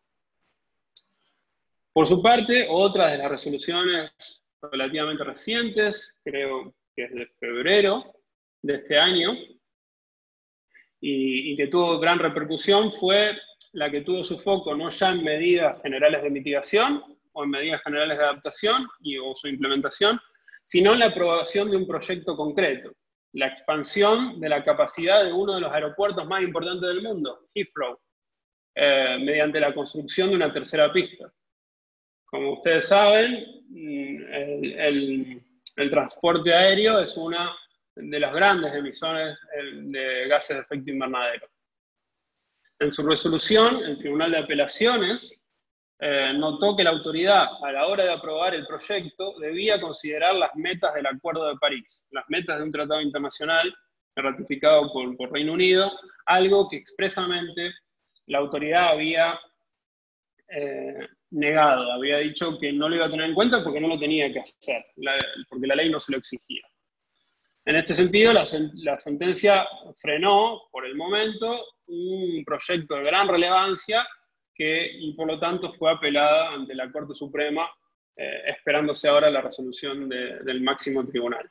Por su parte, otra de las resoluciones relativamente recientes, creo que es de febrero de este año, y, y que tuvo gran repercusión, fue la que tuvo su foco no ya en medidas generales de mitigación o en medidas generales de adaptación y, o su implementación, sino en la aprobación de un proyecto concreto, la expansión de la capacidad de uno de los aeropuertos más importantes del mundo, Heathrow, eh, mediante la construcción de una tercera pista. Como ustedes saben, el, el, el transporte aéreo es una de las grandes emisiones de gases de efecto invernadero. En su resolución, el Tribunal de Apelaciones eh, notó que la autoridad, a la hora de aprobar el proyecto, debía considerar las metas del Acuerdo de París, las metas de un tratado internacional ratificado por, por Reino Unido, algo que expresamente la autoridad había eh, negado, había dicho que no lo iba a tener en cuenta porque no lo tenía que hacer, la, porque la ley no se lo exigía. En este sentido, la, la sentencia frenó, por el momento, un proyecto de gran relevancia que, y por lo tanto, fue apelada ante la Corte Suprema, eh, esperándose ahora la resolución de, del máximo tribunal.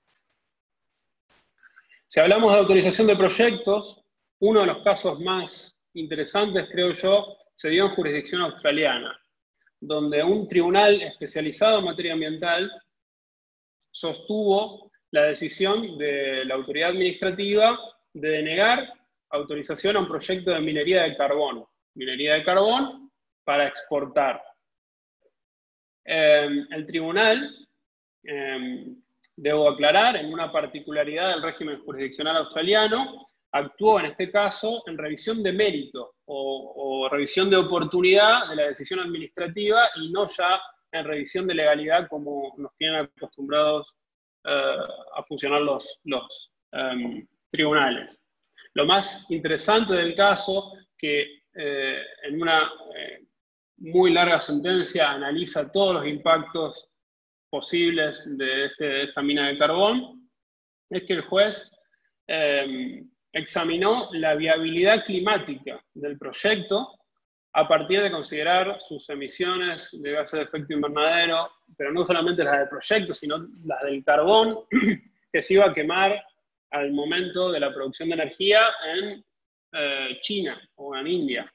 Si hablamos de autorización de proyectos, uno de los casos más interesantes, creo yo, se dio en jurisdicción australiana, donde un tribunal especializado en materia ambiental sostuvo la decisión de la autoridad administrativa de denegar autorización a un proyecto de minería de carbón, minería de carbón para exportar. Eh, el tribunal, eh, debo aclarar, en una particularidad del régimen jurisdiccional australiano, actuó en este caso en revisión de mérito o, o revisión de oportunidad de la decisión administrativa y no ya en revisión de legalidad como nos tienen acostumbrados uh, a funcionar los, los um, tribunales. Lo más interesante del caso, que eh, en una eh, muy larga sentencia analiza todos los impactos posibles de, este, de esta mina de carbón, es que el juez eh, examinó la viabilidad climática del proyecto a partir de considerar sus emisiones de gases de efecto invernadero, pero no solamente las del proyecto, sino las del carbón que se iba a quemar al momento de la producción de energía en eh, China o en India.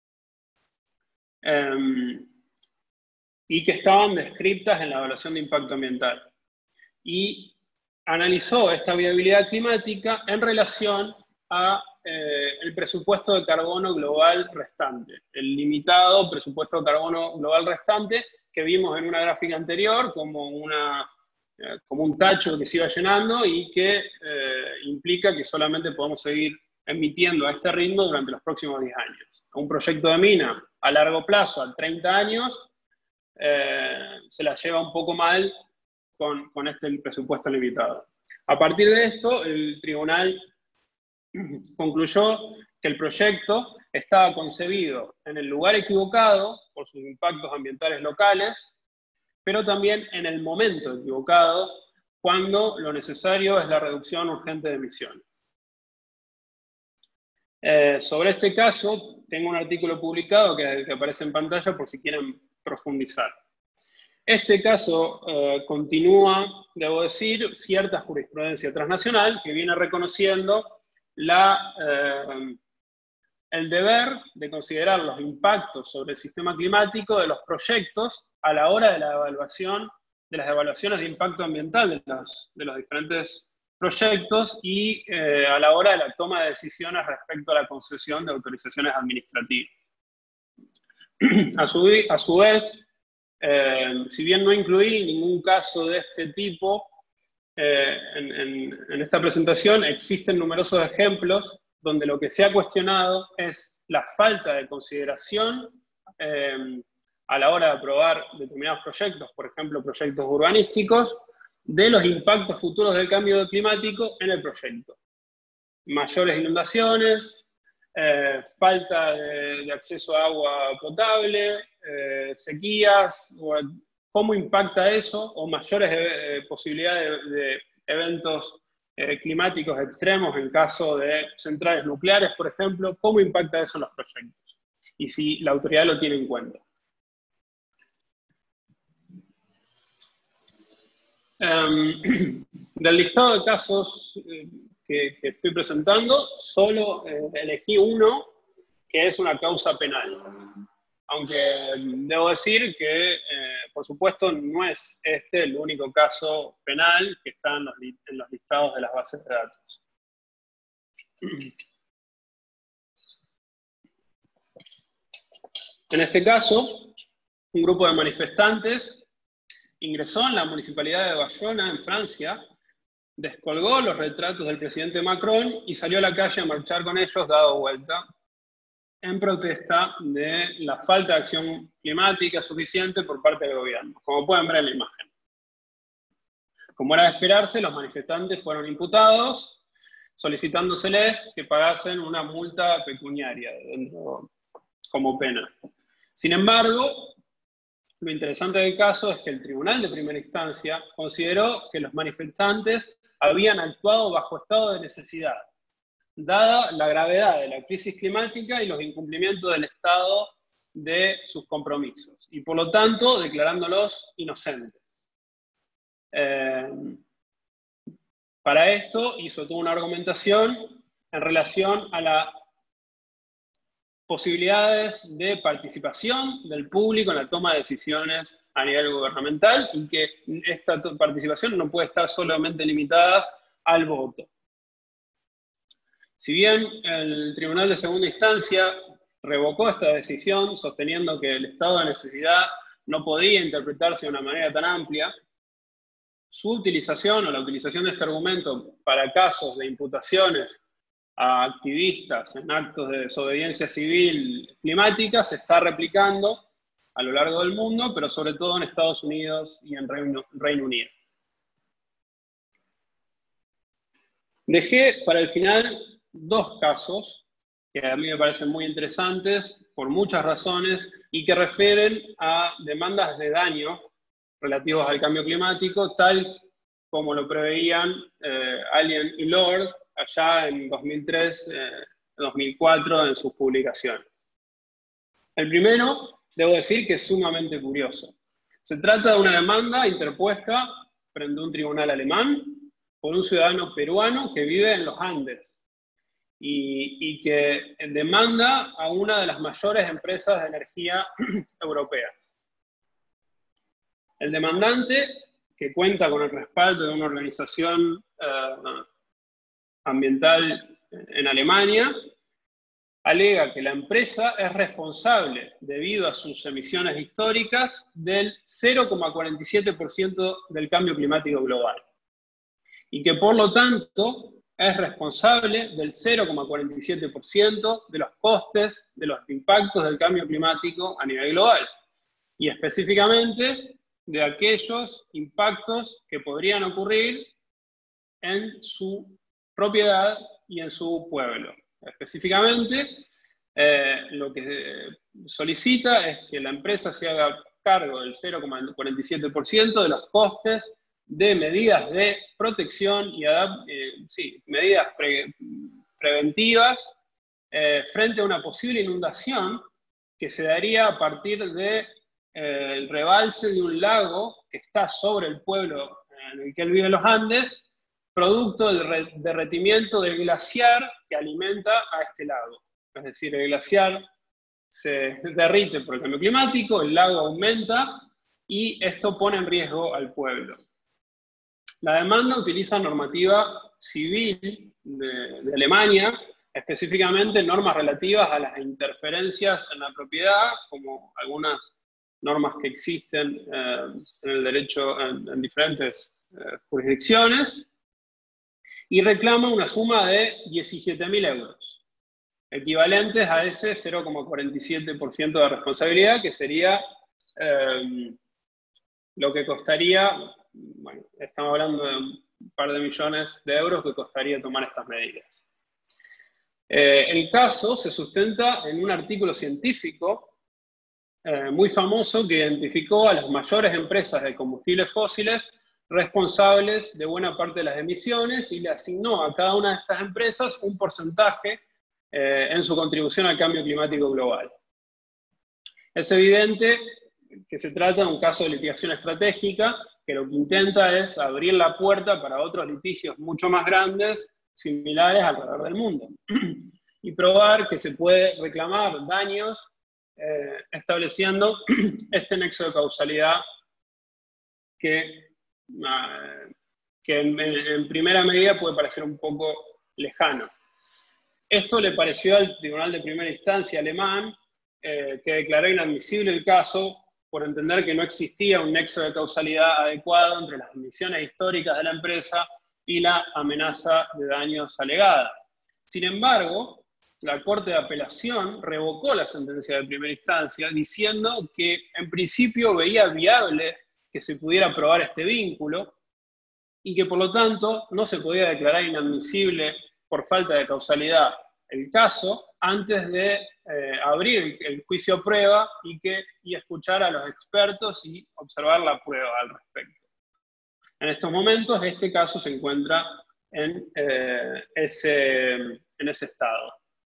Eh, y que estaban descritas en la evaluación de impacto ambiental. Y analizó esta viabilidad climática en relación a eh, el presupuesto de carbono global restante, el limitado presupuesto de carbono global restante que vimos en una gráfica anterior como, una, eh, como un tacho que se iba llenando y que eh, implica que solamente podemos seguir emitiendo a este ritmo durante los próximos diez años. Un proyecto de mina a largo plazo, a treinta años, eh, se la lleva un poco mal con, con este presupuesto limitado. A partir de esto, el tribunal concluyó que el proyecto estaba concebido en el lugar equivocado por sus impactos ambientales locales, pero también en el momento equivocado, cuando lo necesario es la reducción urgente de emisiones. Eh, sobre este caso, tengo un artículo publicado que, que aparece en pantalla por si quieren profundizar. Este caso eh, continúa, debo decir, cierta jurisprudencia transnacional que viene reconociendo la, eh, el deber de considerar los impactos sobre el sistema climático de los proyectos a la hora de la evaluación, de las evaluaciones de impacto ambiental de los, de los diferentes proyectos y eh, a la hora de la toma de decisiones respecto a la concesión de autorizaciones administrativas. A su, a su vez, eh, si bien no incluí ningún caso de este tipo eh, en, en, en esta presentación, existen numerosos ejemplos donde lo que se ha cuestionado es la falta de consideración eh, a la hora de aprobar determinados proyectos, por ejemplo, proyectos urbanísticos, de los impactos futuros del cambio climático en el proyecto. Mayores inundaciones, eh, falta de, de acceso a agua potable, eh, sequías, o cómo impacta eso, o mayores eh, posibilidades de, de eventos eh, climáticos extremos en caso de centrales nucleares, por ejemplo, cómo impacta eso en los proyectos, y si la autoridad lo tiene en cuenta. Um, del listado de casos eh, que, que estoy presentando, solo eh, elegí uno, que es una causa penal. Aunque debo decir que, eh, por supuesto, no es este el único caso penal que está en los, en los listados de las bases de datos. En este caso, un grupo de manifestantes ingresó en la municipalidad de Bayona, en Francia, descolgó los retratos del presidente Macron y salió a la calle a marchar con ellos dado vuelta, en protesta de la falta de acción climática suficiente por parte del gobierno, como pueden ver en la imagen. Como era de esperarse, los manifestantes fueron imputados, solicitándoseles que pagasen una multa pecuniaria dentro, como pena. Sin embargo, lo interesante del caso es que el tribunal de primera instancia consideró que los manifestantes habían actuado bajo estado de necesidad, dada la gravedad de la crisis climática y los incumplimientos del Estado de sus compromisos, y por lo tanto declarándolos inocentes. Eh, para esto hizo toda una argumentación en relación a las posibilidades de participación del público en la toma de decisiones a nivel gubernamental, y que esta participación no puede estar solamente limitada al voto. Si bien el Tribunal de Segunda Instancia revocó esta decisión, sosteniendo que el estado de necesidad no podía interpretarse de una manera tan amplia, su utilización o la utilización de este argumento para casos de imputaciones a activistas en actos de desobediencia civil climática se está replicando a lo largo del mundo, pero sobre todo en Estados Unidos y en Reino, Reino Unido. Dejé para el final dos casos que a mí me parecen muy interesantes por muchas razones y que refieren a demandas de daño relativos al cambio climático, tal como lo preveían eh, Allen y Lord allá en dos mil tres, eh, dos mil cuatro en sus publicaciones. El primero, debo decir que es sumamente curioso. Se trata de una demanda interpuesta frente a un tribunal alemán por un ciudadano peruano que vive en los Andes y, y que demanda a una de las mayores empresas de energía europeas. El demandante, que cuenta con el respaldo de una organización uh, ambiental en Alemania, alega que la empresa es responsable, debido a sus emisiones históricas, del cero coma cuarenta y siete por ciento del cambio climático global. Y que por lo tanto es responsable del cero coma cuarenta y siete por ciento de los costes de los impactos del cambio climático a nivel global. Y específicamente de aquellos impactos que podrían ocurrir en su propiedad y en su pueblo. Específicamente, eh, lo que solicita es que la empresa se haga cargo del cero coma cuarenta y siete por ciento de los costes de medidas de protección y eh, sí, medidas pre preventivas eh, frente a una posible inundación que se daría a partir del de, eh, rebalse de un lago que está sobre el pueblo en el que él vive en los Andes, producto del derretimiento del glaciar que alimenta a este lago. Es decir, el glaciar se derrite por el cambio climático, el lago aumenta y esto pone en riesgo al pueblo. La demanda utiliza normativa civil de, de Alemania, específicamente normas relativas a las interferencias en la propiedad, como algunas normas que existen eh, en el derecho en, en diferentes eh, jurisdicciones, y reclama una suma de diecisiete mil euros, equivalentes a ese cero coma cuarenta y siete por ciento de responsabilidad, que sería eh, lo que costaría, bueno, estamos hablando de un par de millones de euros que costaría tomar estas medidas. Eh, el caso se sustenta en un artículo científico eh, muy famoso que identificó a las mayores empresas de combustibles fósiles responsables de buena parte de las emisiones y le asignó a cada una de estas empresas un porcentaje eh, en su contribución al cambio climático global. Es evidente que se trata de un caso de litigación estratégica que lo que intenta es abrir la puerta para otros litigios mucho más grandes, similares alrededor del mundo, y probar que se puede reclamar daños eh, estableciendo este nexo de causalidad que, uh, que en, en primera medida puede parecer un poco lejano. Esto le pareció al Tribunal de Primera Instancia alemán, eh, que declaró inadmisible el caso por entender que no existía un nexo de causalidad adecuado entre las emisiones históricas de la empresa y la amenaza de daños alegada. Sin embargo, la Corte de Apelación revocó la sentencia de primera instancia diciendo que en principio veía viable que se pudiera probar este vínculo y que por lo tanto no se podía declarar inadmisible por falta de causalidad el caso antes de eh, abrir el, el juicio a prueba y, que, y escuchar a los expertos y observar la prueba al respecto. En estos momentos este caso se encuentra en, eh, ese, en ese estado.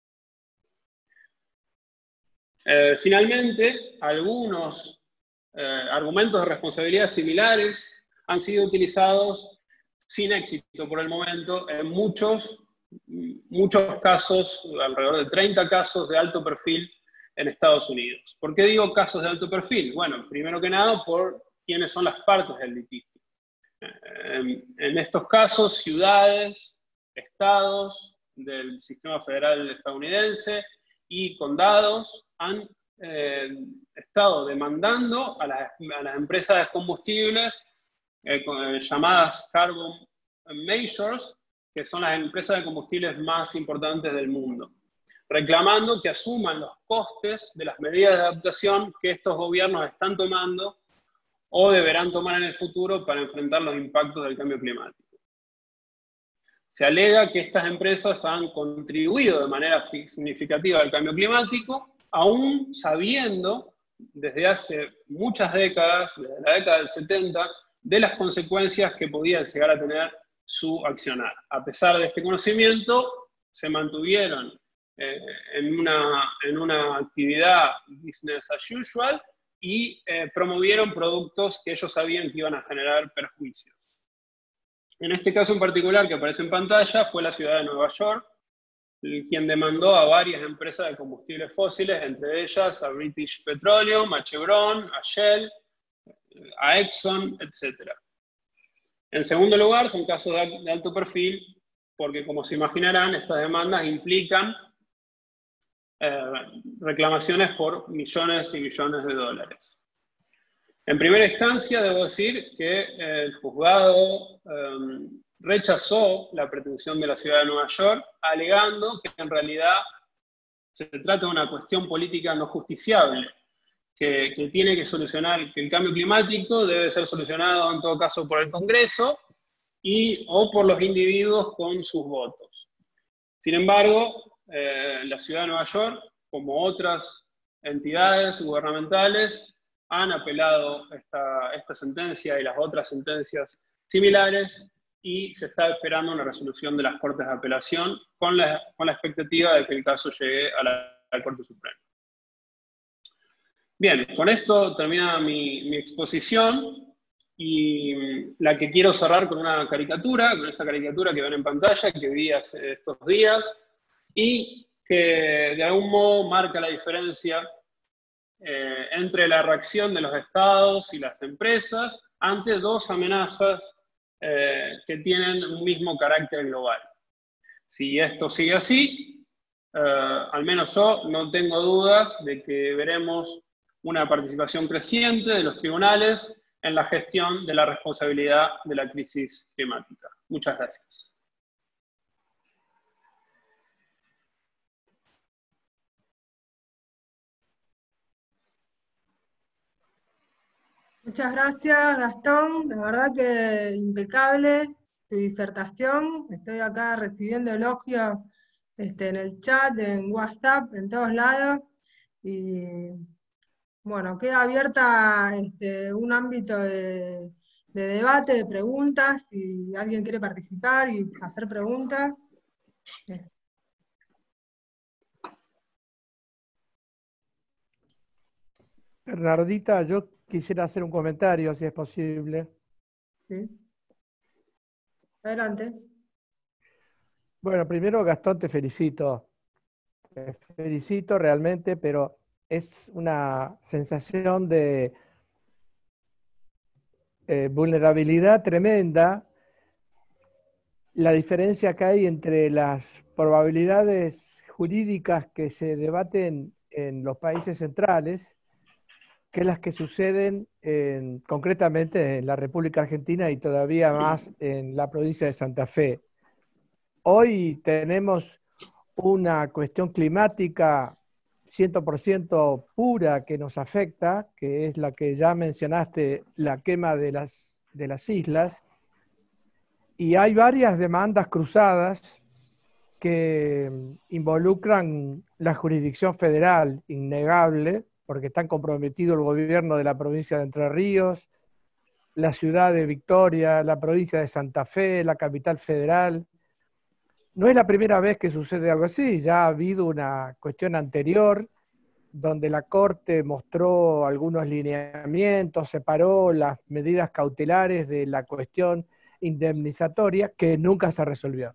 Eh, finalmente, algunos eh, argumentos de responsabilidad similares han sido utilizados sin éxito por el momento en muchos, muchos casos, alrededor de treinta casos de alto perfil en Estados Unidos. ¿Por qué digo casos de alto perfil? Bueno, primero que nada por quiénes son las partes del litigio. En, en estos casos, ciudades, estados del sistema federal estadounidense y condados han eh, estado demandando a las, a las empresas de combustibles eh, con, eh, llamadas carbon majors, que son las empresas de combustibles más importantes del mundo, reclamando que asuman los costes de las medidas de adaptación que estos gobiernos están tomando o deberán tomar en el futuro para enfrentar los impactos del cambio climático. Se alega que estas empresas han contribuido de manera significativa al cambio climático, aún sabiendo desde hace muchas décadas, desde la década del setenta, de las consecuencias que podía llegar a tener su accionar. A pesar de este conocimiento, se mantuvieron eh, en, una, en una actividad business as usual y eh, promovieron productos que ellos sabían que iban a generar perjuicios. En este caso en particular que aparece en pantalla fue la ciudad de Nueva York, quien demandó a varias empresas de combustibles fósiles, entre ellas a British Petroleum, a Chevron, a Shell, a Exxon, etcétera. En segundo lugar, son casos de alto perfil, porque como se imaginarán, estas demandas implican eh, reclamaciones por millones y millones de dólares. En primera instancia, debo decir que el juzgado eh, rechazó la pretensión de la ciudad de Nueva York, alegando que en realidad se trata de una cuestión política no justiciable, que, que tiene que solucionar, que el cambio climático debe ser solucionado en todo caso por el Congreso y, o por los individuos con sus votos. Sin embargo, eh, la ciudad de Nueva York, como otras entidades gubernamentales, han apelado esta, esta sentencia y las otras sentencias similares y se está esperando una resolución de las Cortes de Apelación con la, con la expectativa de que el caso llegue a la, a la Corte Suprema. Bien, con esto termina mi, mi exposición y la que quiero cerrar con una caricatura, con esta caricatura que ven en pantalla, que vi hace estos días y que de algún modo marca la diferencia eh, entre la reacción de los estados y las empresas ante dos amenazas eh, que tienen un mismo carácter global. Si esto sigue así, eh, al menos yo no tengo dudas de que veremos una participación creciente de los tribunales en la gestión de la responsabilidad de la crisis climática. Muchas gracias. Muchas gracias, Gastón. La verdad que impecable tu disertación. Estoy acá recibiendo elogios este, en el chat, en WhatsApp, en todos lados. Y Bueno, queda abierta este, un ámbito de, de debate, de preguntas, si alguien quiere participar y hacer preguntas. Eh, Bernardita, yo quisiera hacer un comentario, si es posible. ¿sí? Adelante. Bueno, primero, Gastón, te felicito. Te felicito realmente, pero es una sensación de eh, vulnerabilidad tremenda la diferencia que hay entre las probabilidades jurídicas que se debaten en los países centrales que las que suceden en, concretamente en la República Argentina y todavía más en la provincia de Santa Fe. Hoy tenemos una cuestión climática cien por ciento pura que nos afecta, que es la que ya mencionaste, la quema de las, de las islas, y hay varias demandas cruzadas que involucran la jurisdicción federal, innegable, porque están comprometidos el gobierno de la provincia de Entre Ríos, la ciudad de Victoria, la provincia de Santa Fe, la capital federal. No es la primera vez que sucede algo así, ya ha habido una cuestión anterior donde la Corte mostró algunos lineamientos, separó las medidas cautelares de la cuestión indemnizatoria que nunca se resolvió.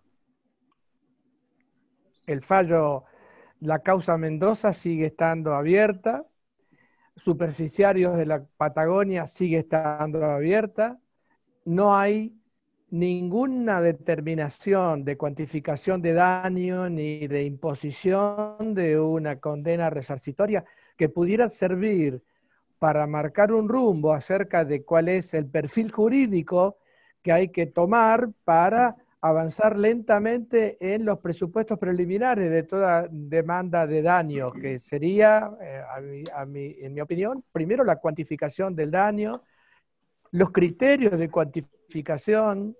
El fallo, la causa Mendoza sigue estando abierta, Superficiarios de la Patagonia sigue estando abierta, no hay ninguna determinación de cuantificación de daño ni de imposición de una condena resarcitoria que pudiera servir para marcar un rumbo acerca de cuál es el perfil jurídico que hay que tomar para avanzar lentamente en los presupuestos preliminares de toda demanda de daño, que sería, eh, a mi, a mi, en mi opinión, primero la cuantificación del daño, los criterios de cuantificación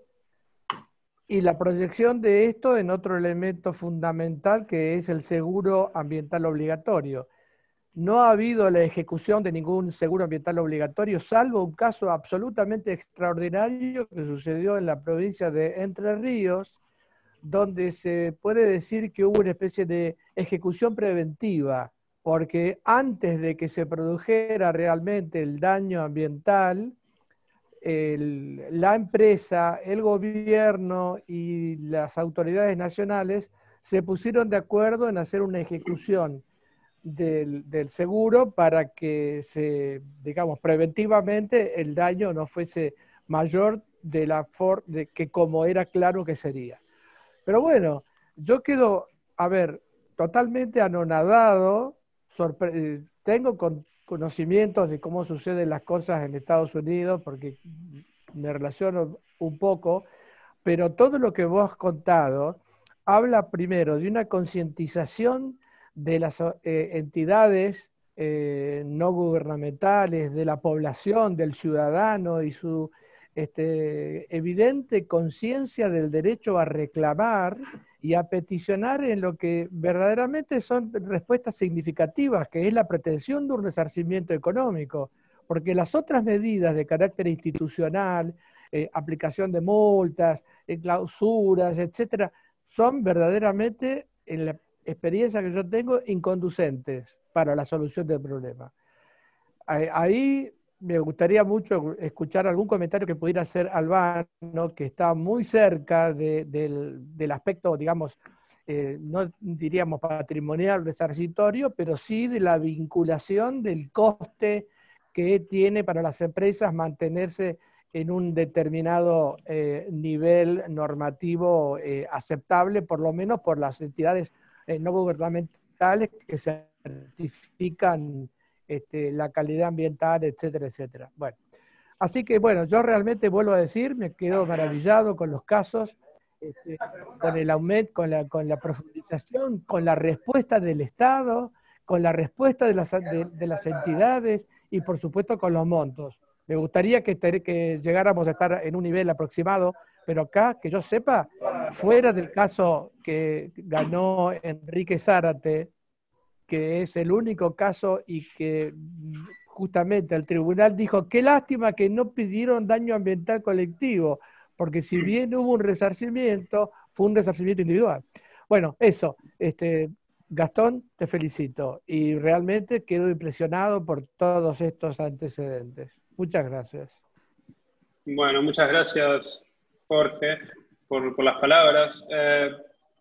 y la proyección de esto en otro elemento fundamental que es el seguro ambiental obligatorio. No ha habido la ejecución de ningún seguro ambiental obligatorio, salvo un caso absolutamente extraordinario que sucedió en la provincia de Entre Ríos, donde se puede decir que hubo una especie de ejecución preventiva, porque antes de que se produjera realmente el daño ambiental, el, la empresa, el gobierno y las autoridades nacionales se pusieron de acuerdo en hacer una ejecución del, del seguro para que se, digamos, preventivamente el daño no fuese mayor de la for de que como era claro que sería. Pero bueno, yo quedo, a ver, totalmente anonadado, tengo con, conocimientos de cómo suceden las cosas en Estados Unidos, porque me relaciono un poco, pero todo lo que vos has contado habla primero de una concientización de las eh, entidades eh, no gubernamentales, de la población, del ciudadano y su este, evidente conciencia del derecho a reclamar y a peticionar en lo que verdaderamente son respuestas significativas, que es la pretensión de un resarcimiento económico, porque las otras medidas de carácter institucional, eh, aplicación de multas, eh, clausuras, etcétera, son verdaderamente, en la experiencia que yo tengo, inconducentes para la solución del problema. Ahí me gustaría mucho escuchar algún comentario que pudiera hacer Albano, que está muy cerca de, del, del aspecto, digamos, eh, no diríamos patrimonial resarcitorio, pero sí de la vinculación del coste que tiene para las empresas mantenerse en un determinado eh, nivel normativo eh, aceptable, por lo menos por las entidades eh, no gubernamentales que certifican este, la calidad ambiental, etcétera, etcétera. Bueno, así que bueno, yo realmente vuelvo a decir, me quedo maravillado con los casos, este, con el aumento, con la, con la profundización, con la respuesta del Estado, con la respuesta de las, de, de las entidades y por supuesto con los montos. Me gustaría que, que llegáramos a estar en un nivel aproximado, pero acá, que yo sepa, fuera del caso que ganó Enrique Zárate, que es el único caso y que justamente el tribunal dijo, qué lástima que no pidieron daño ambiental colectivo, porque si bien hubo un resarcimiento, fue un resarcimiento individual. Bueno, eso, este, Gastón, te felicito y realmente quedo impresionado por todos estos antecedentes. Muchas gracias. Bueno, muchas gracias, Jorge, por, por las palabras. Eh,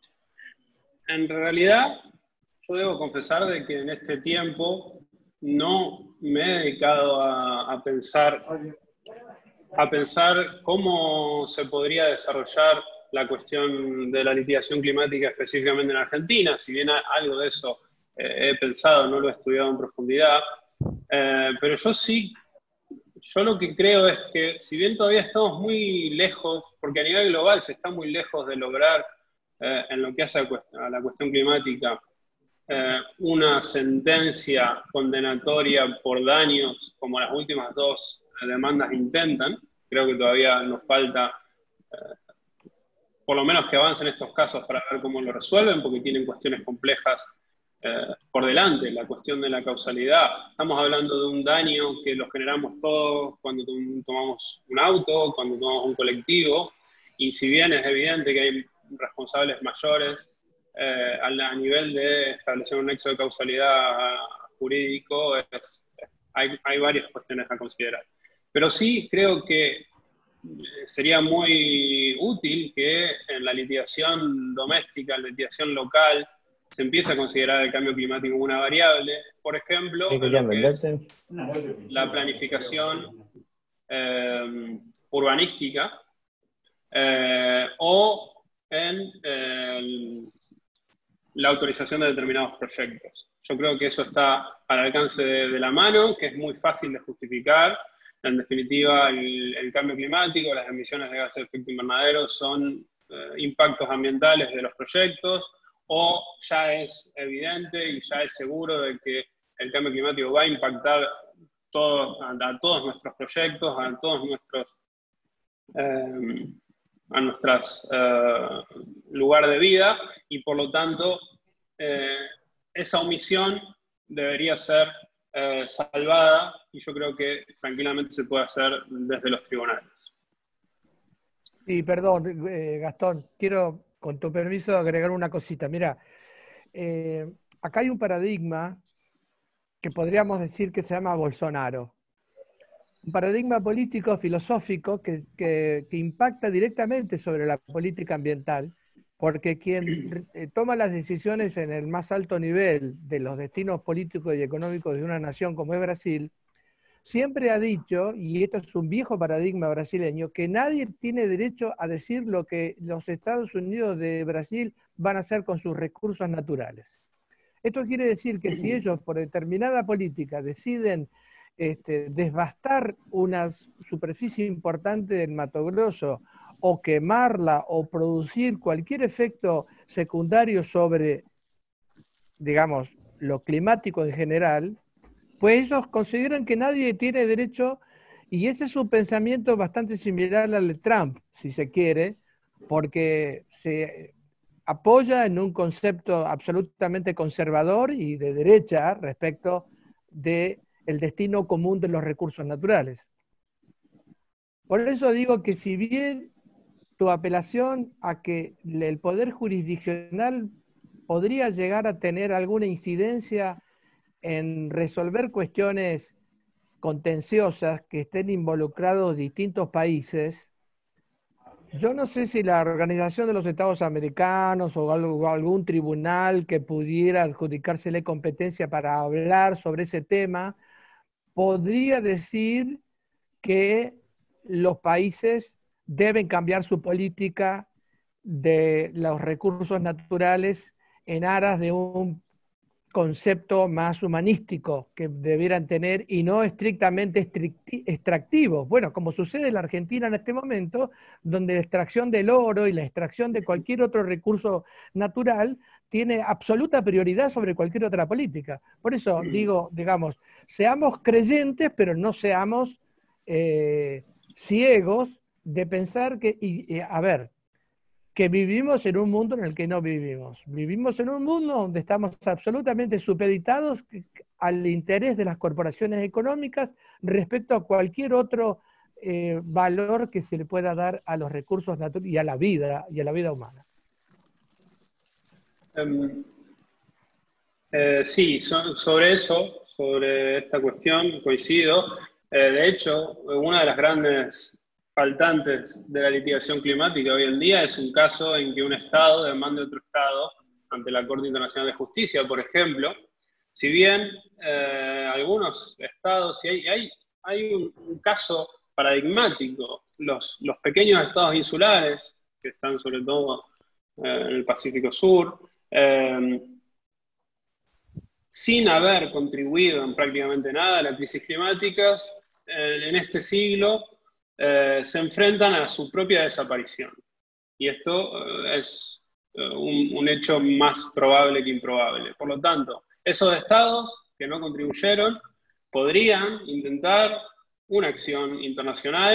en realidad, yo debo confesar de que en este tiempo no me he dedicado a, a pensar, a pensar cómo se podría desarrollar la cuestión de la litigación climática específicamente en Argentina. Si bien algo de eso eh, he pensado, no lo he estudiado en profundidad, eh, pero yo sí, yo lo que creo es que si bien todavía estamos muy lejos, porque a nivel global se está muy lejos de lograr eh, en lo que hace a la cuestión climática eh, una sentencia condenatoria por daños como las últimas dos demandas intentan, creo que todavía nos falta eh, por lo menos que avancen estos casos para ver cómo lo resuelven, porque tienen cuestiones complejas eh, por delante. La cuestión de la causalidad. Estamos hablando de un daño que lo generamos todos cuando tomamos un auto, cuando tomamos un colectivo, y si bien es evidente que hay responsables mayores eh, a, a nivel de establecer un nexo de causalidad jurídico, es, hay, hay varias cuestiones a considerar. Pero sí creo que sería muy útil que en la litigación doméstica, en la litigación local, se empiece a considerar el cambio climático como una variable. Por ejemplo, en lo que es la planificación eh, urbanística eh, o en eh, la autorización de determinados proyectos. Yo creo que eso está al alcance de, de la mano, que es muy fácil de justificar. En definitiva, el, el cambio climático, las emisiones de gases de efecto invernadero son eh, impactos ambientales de los proyectos, o ya es evidente y ya es seguro de que el cambio climático va a impactar todo, a, a todos nuestros proyectos, a todos nuestros eh, a nuestros eh, lugares de vida, y por lo tanto eh, esa omisión debería ser Eh, salvada, y yo creo que tranquilamente se puede hacer desde los tribunales. Y perdón, eh, Gastón, quiero, con tu permiso, agregar una cosita. Mira, eh, acá hay un paradigma que podríamos decir que se llama Bolsonaro. Un paradigma político, filosófico, que, que, que impacta directamente sobre la política ambiental, porque quien eh, toma las decisiones en el más alto nivel de los destinos políticos y económicos de una nación como es Brasil, siempre ha dicho, y esto es un viejo paradigma brasileño, que nadie tiene derecho a decir lo que los Estados Unidos de Brasil van a hacer con sus recursos naturales. Esto quiere decir que si ellos por determinada política deciden este, devastar una superficie importante del Mato Grosso, o quemarla, o producir cualquier efecto secundario sobre, digamos, lo climático en general, pues ellos consideran que nadie tiene derecho, y ese es un pensamiento bastante similar al de Trump, si se quiere, porque se apoya en un concepto absolutamente conservador y de derecha respecto del destino común de los recursos naturales. Por eso digo que si bien tu apelación a que el poder jurisdiccional podría llegar a tener alguna incidencia en resolver cuestiones contenciosas que estén involucrados distintos países, yo no sé si la Organización de los Estados Americanos o algún tribunal que pudiera adjudicársele competencia para hablar sobre ese tema podría decir que los países deben cambiar su política de los recursos naturales en aras de un concepto más humanístico que debieran tener y no estrictamente extractivo. Bueno, como sucede en la Argentina en este momento, donde la extracción del oro y la extracción de cualquier otro recurso natural tiene absoluta prioridad sobre cualquier otra política. Por eso digo, digamos, seamos creyentes, pero no seamos eh, ciegos de pensar que, y, y, a ver, que vivimos en un mundo en el que no vivimos. Vivimos en un mundo donde estamos absolutamente supeditados al interés de las corporaciones económicas respecto a cualquier otro eh, valor que se le pueda dar a los recursos naturales y a la vida, y a la vida humana. Um, eh, sí, so, sobre eso, sobre esta cuestión, coincido. Eh, de hecho, una de las grandes faltantes de la litigación climática hoy en día es un caso en que un Estado demanda a otro Estado ante la Corte Internacional de Justicia, por ejemplo. Si bien eh, algunos Estados, y hay, hay, hay un, un caso paradigmático, los, los pequeños Estados insulares, que están sobre todo eh, en el Pacífico Sur, eh, sin haber contribuido en prácticamente nada a las crisis climáticas, eh, en este siglo, Eh, se enfrentan a su propia desaparición. Y esto eh, es eh, un, un hecho más probable que improbable. Por lo tanto, esos estados que no contribuyeron podrían intentar una acción internacional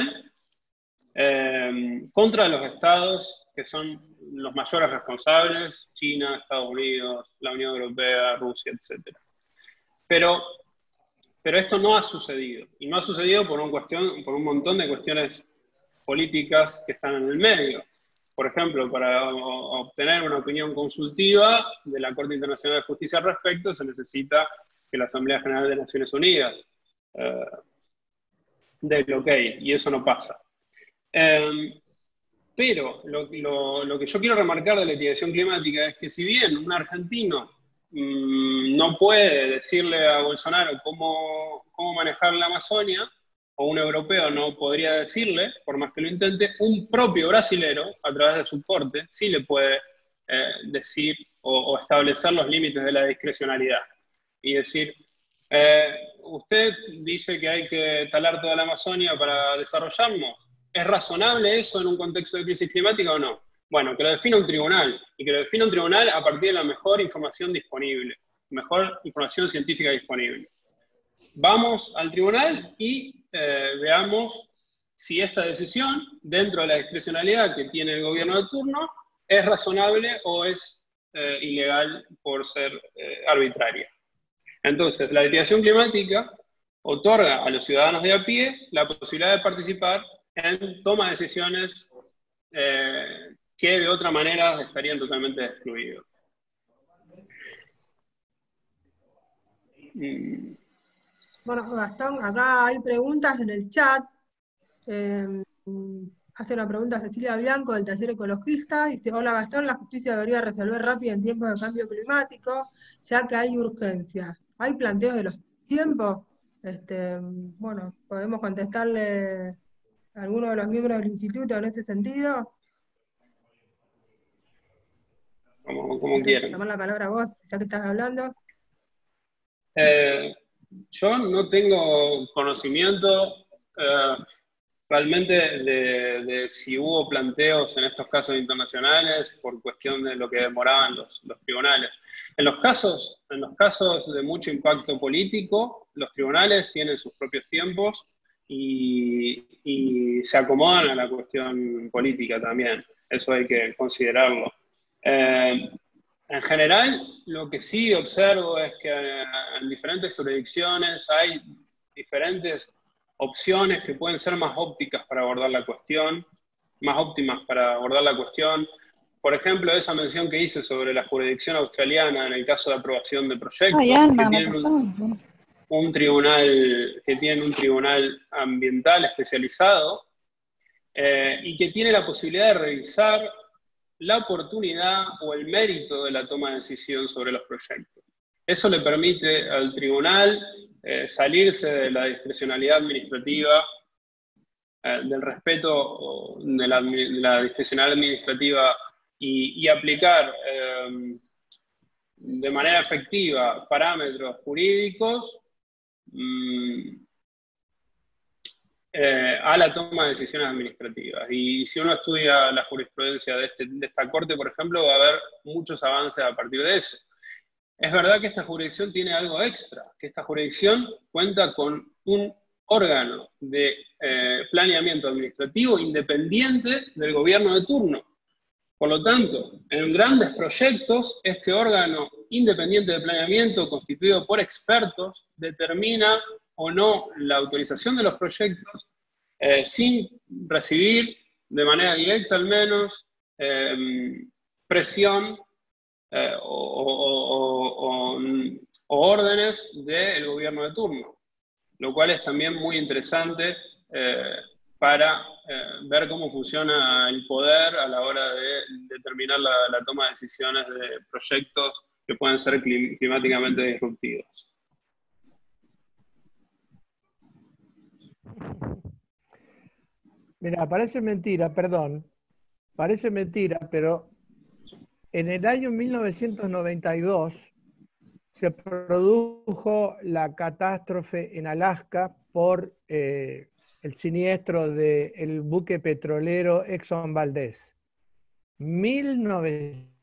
eh, contra los estados que son los mayores responsables, China, Estados Unidos, la Unión Europea, Rusia, etcétera. Pero Pero esto no ha sucedido, y no ha sucedido por un, cuestión, por un montón de cuestiones políticas que están en el medio. Por ejemplo, para obtener una opinión consultiva de la Corte Internacional de Justicia al respecto, se necesita que la Asamblea General de Naciones Unidas eh, dé el ok, y eso no pasa. Eh, pero lo, lo, lo que yo quiero remarcar de la litigación climática es que si bien un argentino no puede decirle a Bolsonaro cómo, cómo manejar la Amazonia, o un europeo no podría decirle, por más que lo intente, un propio brasilero, a través de su corte, sí le puede eh, decir o, o establecer los límites de la discrecionalidad. Y decir, eh, usted dice que hay que talar toda la Amazonia para desarrollarnos. ¿Es razonable eso en un contexto de crisis climática o no? Bueno, que lo defina un tribunal, y que lo defina un tribunal a partir de la mejor información disponible, mejor información científica disponible. Vamos al tribunal y eh, veamos si esta decisión, dentro de la discrecionalidad que tiene el gobierno de turno, es razonable o es eh, ilegal por ser eh, arbitraria. Entonces, la litigación climática otorga a los ciudadanos de a pie la posibilidad de participar en toma de decisiones eh, que de otra manera estarían totalmente excluidos. Bueno, Gastón, acá hay preguntas en el chat. Eh, hace una pregunta Cecilia Bianco del Taller Ecologista. Dice, hola Gastón, la justicia debería resolver rápido en tiempos de cambio climático, ya que hay urgencia. ¿Hay planteos de los tiempos? Este, bueno, podemos contestarle a alguno de los miembros del instituto en ese sentido. Como, como quieran. Tomar la palabra vos, ya que estás hablando. Eh, yo no tengo conocimiento eh, realmente de, de si hubo planteos en estos casos internacionales por cuestión de lo que demoraban los, los tribunales. En los, casos, en los casos de mucho impacto político, los tribunales tienen sus propios tiempos y, y se acomodan a la cuestión política también. Eso hay que considerarlo. Eh, en general, lo que sí observo es que en diferentes jurisdicciones hay diferentes opciones que pueden ser más ópticas para abordar la cuestión, más óptimas para abordar la cuestión. Por ejemplo, esa mención que hice sobre la jurisdicción australiana en el caso de aprobación de proyectos, Ay, Ana, que tienen un, un tribunal, que tienen un tribunal ambiental especializado eh, y que tiene la posibilidad de revisar la oportunidad o el mérito de la toma de decisión sobre los proyectos. Eso le permite al tribunal eh, salirse de la discrecionalidad administrativa, eh, del respeto de la, de la discrecionalidad administrativa y, y aplicar eh, de manera efectiva parámetros jurídicos mmm, Eh, a la toma de decisiones administrativas. Y si uno estudia la jurisprudencia de, este, de esta Corte, por ejemplo, va a haber muchos avances a partir de eso. Es verdad que esta jurisdicción tiene algo extra, que esta jurisdicción cuenta con un órgano de eh, planeamiento administrativo independiente del gobierno de turno. Por lo tanto, en grandes proyectos, este órgano independiente de planeamiento, constituido por expertos, determina o no la autorización de los proyectos eh, sin recibir, de manera directa al menos, eh, presión eh, o, o, o, o órdenes del gobierno de turno, lo cual es también muy interesante eh, para eh, ver cómo funciona el poder a la hora de determinar la, la toma de decisiones de proyectos que pueden ser clim climáticamente disruptivos. Mira, parece mentira, perdón, parece mentira, pero en el año mil novecientos noventa y dos se produjo la catástrofe en Alaska por eh, el siniestro del buque petrolero Exxon Valdez. mil novecientos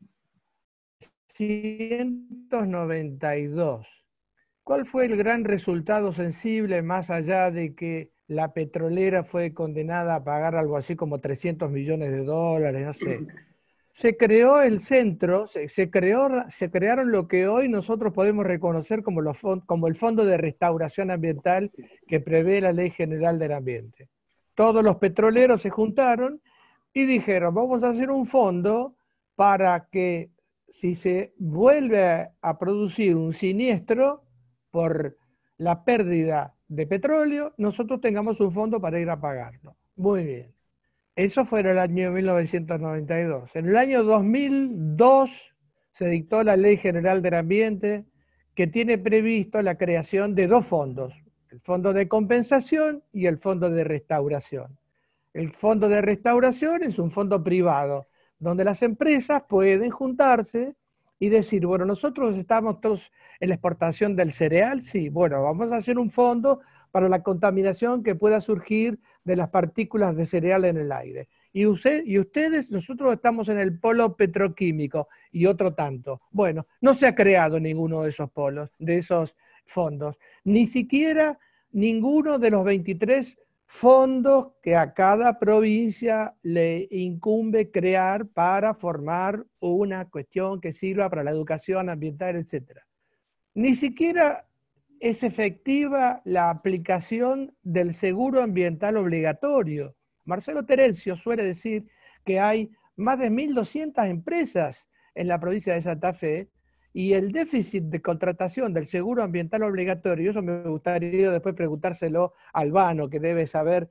noventa y dos. ¿Cuál fue el gran resultado sensible más allá de que la petrolera fue condenada a pagar algo así como trescientos millones de dólares, no sé? Se creó el centro, se, se, creó, se crearon lo que hoy nosotros podemos reconocer como, los, como el Fondo de Restauración Ambiental que prevé la Ley General del Ambiente. Todos los petroleros se juntaron y dijeron, vamos a hacer un fondo para que si se vuelve a producir un siniestro por la pérdida de petróleo, nosotros tengamos un fondo para ir a pagarlo. Muy bien. Eso fue en el año mil novecientos noventa y dos. En el año dos mil dos se dictó la Ley General del Ambiente que tiene previsto la creación de dos fondos, el Fondo de Compensación y el Fondo de Restauración. El Fondo de Restauración es un fondo privado, donde las empresas pueden juntarse y decir, bueno, nosotros estamos todos en la exportación del cereal, sí, bueno, vamos a hacer un fondo para la contaminación que pueda surgir de las partículas de cereal en el aire. Y, usted, y ustedes, nosotros estamos en el polo petroquímico y otro tanto. Bueno, no se ha creado ninguno de esos polos, de esos fondos. Ni siquiera ninguno de los veintitrés fondos que a cada provincia le incumbe crear para formar una cuestión que sirva para la educación ambiental, etcétera. Ni siquiera es efectiva la aplicación del seguro ambiental obligatorio. Marcelo Terencio suele decir que hay más de mil doscientas empresas en la provincia de Santa Fe y el déficit de contratación del seguro ambiental obligatorio, eso me gustaría después preguntárselo a Albano, que debe saber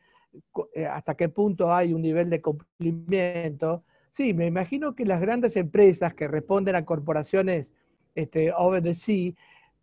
hasta qué punto hay un nivel de cumplimiento. Sí, me imagino que las grandes empresas que responden a corporaciones este, over the sea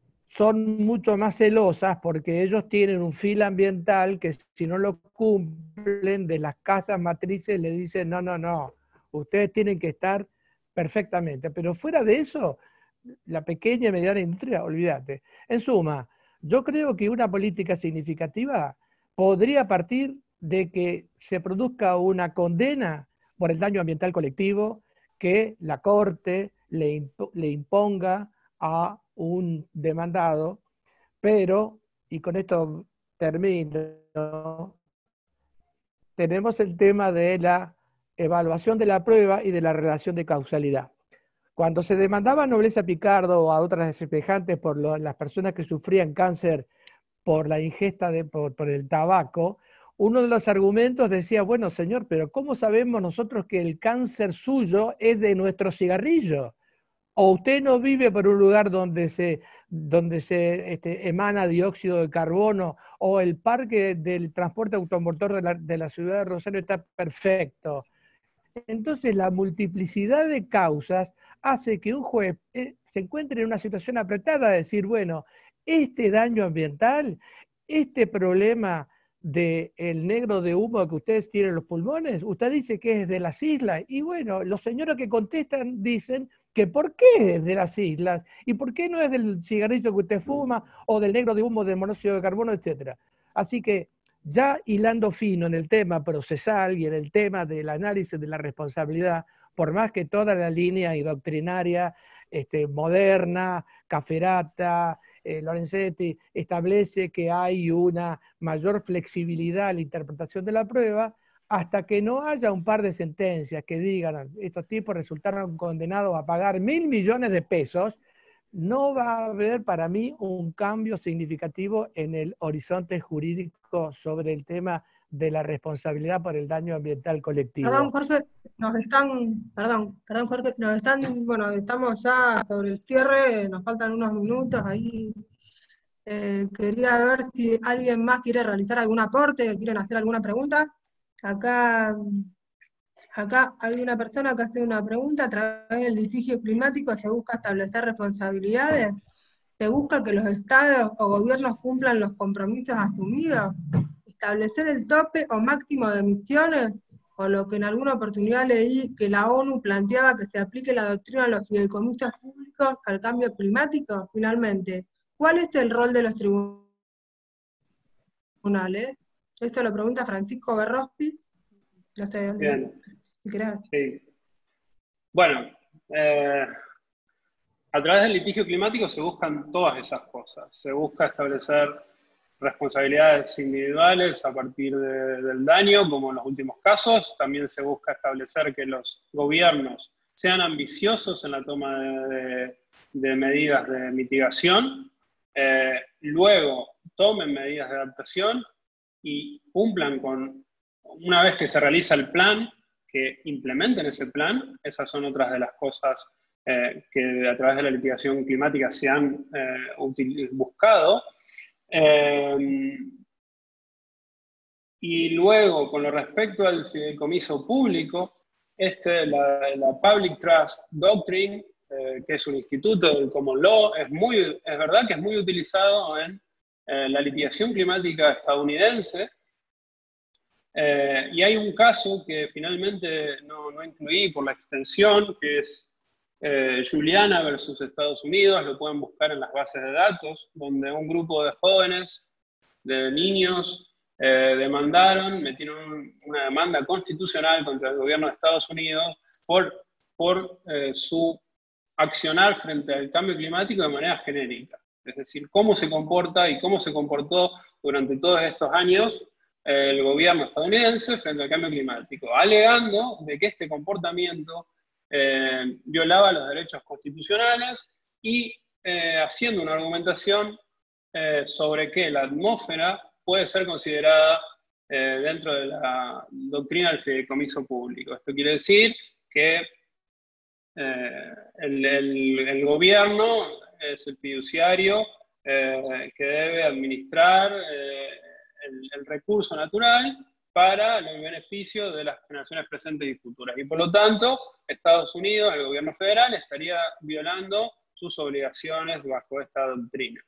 son mucho más celosas porque ellos tienen un fil ambiental que si no lo cumplen, de las casas matrices le dicen, no, no, no, ustedes tienen que estar perfectamente. Pero fuera de eso, la pequeña y mediana industria, olvídate. En suma, yo creo que una política significativa podría partir de que se produzca una condena por el daño ambiental colectivo, que la Corte le, imp le imponga a un demandado, pero, y con esto termino, tenemos el tema de la evaluación de la prueba y de la relación de causalidad. Cuando se demandaba a Nobleza Picardo o a otras semejantes por lo, las personas que sufrían cáncer por la ingesta de, por, por el tabaco, uno de los argumentos decía, bueno señor, pero ¿cómo sabemos nosotros que el cáncer suyo es de nuestro cigarrillo? O usted no vive por un lugar donde se, donde se este, emana dióxido de carbono, o el parque del transporte automotor de la, de la ciudad de Rosario está perfecto. Entonces la multiplicidad de causas hace que un juez eh, se encuentre en una situación apretada de decir, bueno, este daño ambiental, este problema del negro de humo que ustedes tienen en los pulmones, usted dice que es de las islas, y bueno, los señores que contestan dicen que por qué es de las islas, y por qué no es del cigarrillo que usted fuma, o del negro de humo, del monóxido de carbono, etcétera. Así que ya hilando fino en el tema procesal y en el tema del análisis de la responsabilidad, por más que toda la línea y doctrinaria este, moderna, Cafferata, eh, Lorenzetti, establece que hay una mayor flexibilidad en la interpretación de la prueba, hasta que no haya un par de sentencias que digan estos tipos resultaron condenados a pagar mil millones de pesos, no va a haber para mí un cambio significativo en el horizonte jurídico sobre el tema de la responsabilidad por el daño ambiental colectivo. Perdón, Jorge, nos están, perdón, perdón, Jorge, nos están, bueno, estamos ya sobre el cierre, nos faltan unos minutos ahí. Eh, quería ver si alguien más quiere realizar algún aporte, quieren hacer alguna pregunta. Acá, acá hay una persona que hace una pregunta: a través del litigio climático se busca establecer responsabilidades, se busca que los estados o gobiernos cumplan los compromisos asumidos, establecer el tope o máximo de emisiones, o lo que en alguna oportunidad leí que la ONU planteaba que se aplique la doctrina de los fideicomisos públicos al cambio climático. Finalmente, ¿cuál es el rol de los tribunales? Esto lo pregunta Francisco Berrospi. No sé de dónde. Bien. Si querés. Sí. Bueno, eh, a través del litigio climático se buscan todas esas cosas. Se busca establecer responsabilidades individuales a partir de, del daño, como en los últimos casos. También se busca establecer que los gobiernos sean ambiciosos en la toma de, de, de medidas de mitigación, eh, luego tomen medidas de adaptación y cumplan con, una vez que se realiza el plan, que implementen ese plan. Esas son otras de las cosas eh, que a través de la litigación climática se han eh, buscado. Eh, y luego, con lo respecto al fideicomiso público, este, la, la Public Trust Doctrine, eh, que es un instituto del Common Law, es, muy, es verdad que es muy utilizado en eh, la litigación climática estadounidense. Eh, y hay un caso que finalmente no, no incluí por la extensión, que es eh, Juliana versus Estados Unidos. Lo pueden buscar en las bases de datos, donde un grupo de jóvenes, de niños, eh, demandaron, metieron una demanda constitucional contra el gobierno de Estados Unidos por, por eh, su accionar frente al cambio climático de manera genérica. Es decir, cómo se comporta y cómo se comportó durante todos estos años el gobierno estadounidense frente al cambio climático, alegando de que este comportamiento eh, violaba los derechos constitucionales y eh, haciendo una argumentación eh, sobre que la atmósfera puede ser considerada eh, dentro de la doctrina del fideicomiso público. Esto quiere decir que eh, el, el, el gobierno es el fiduciario eh, que debe administrar eh, El, el recurso natural para el beneficio de las generaciones presentes y futuras. Y por lo tanto, Estados Unidos, el gobierno federal, estaría violando sus obligaciones bajo esta doctrina.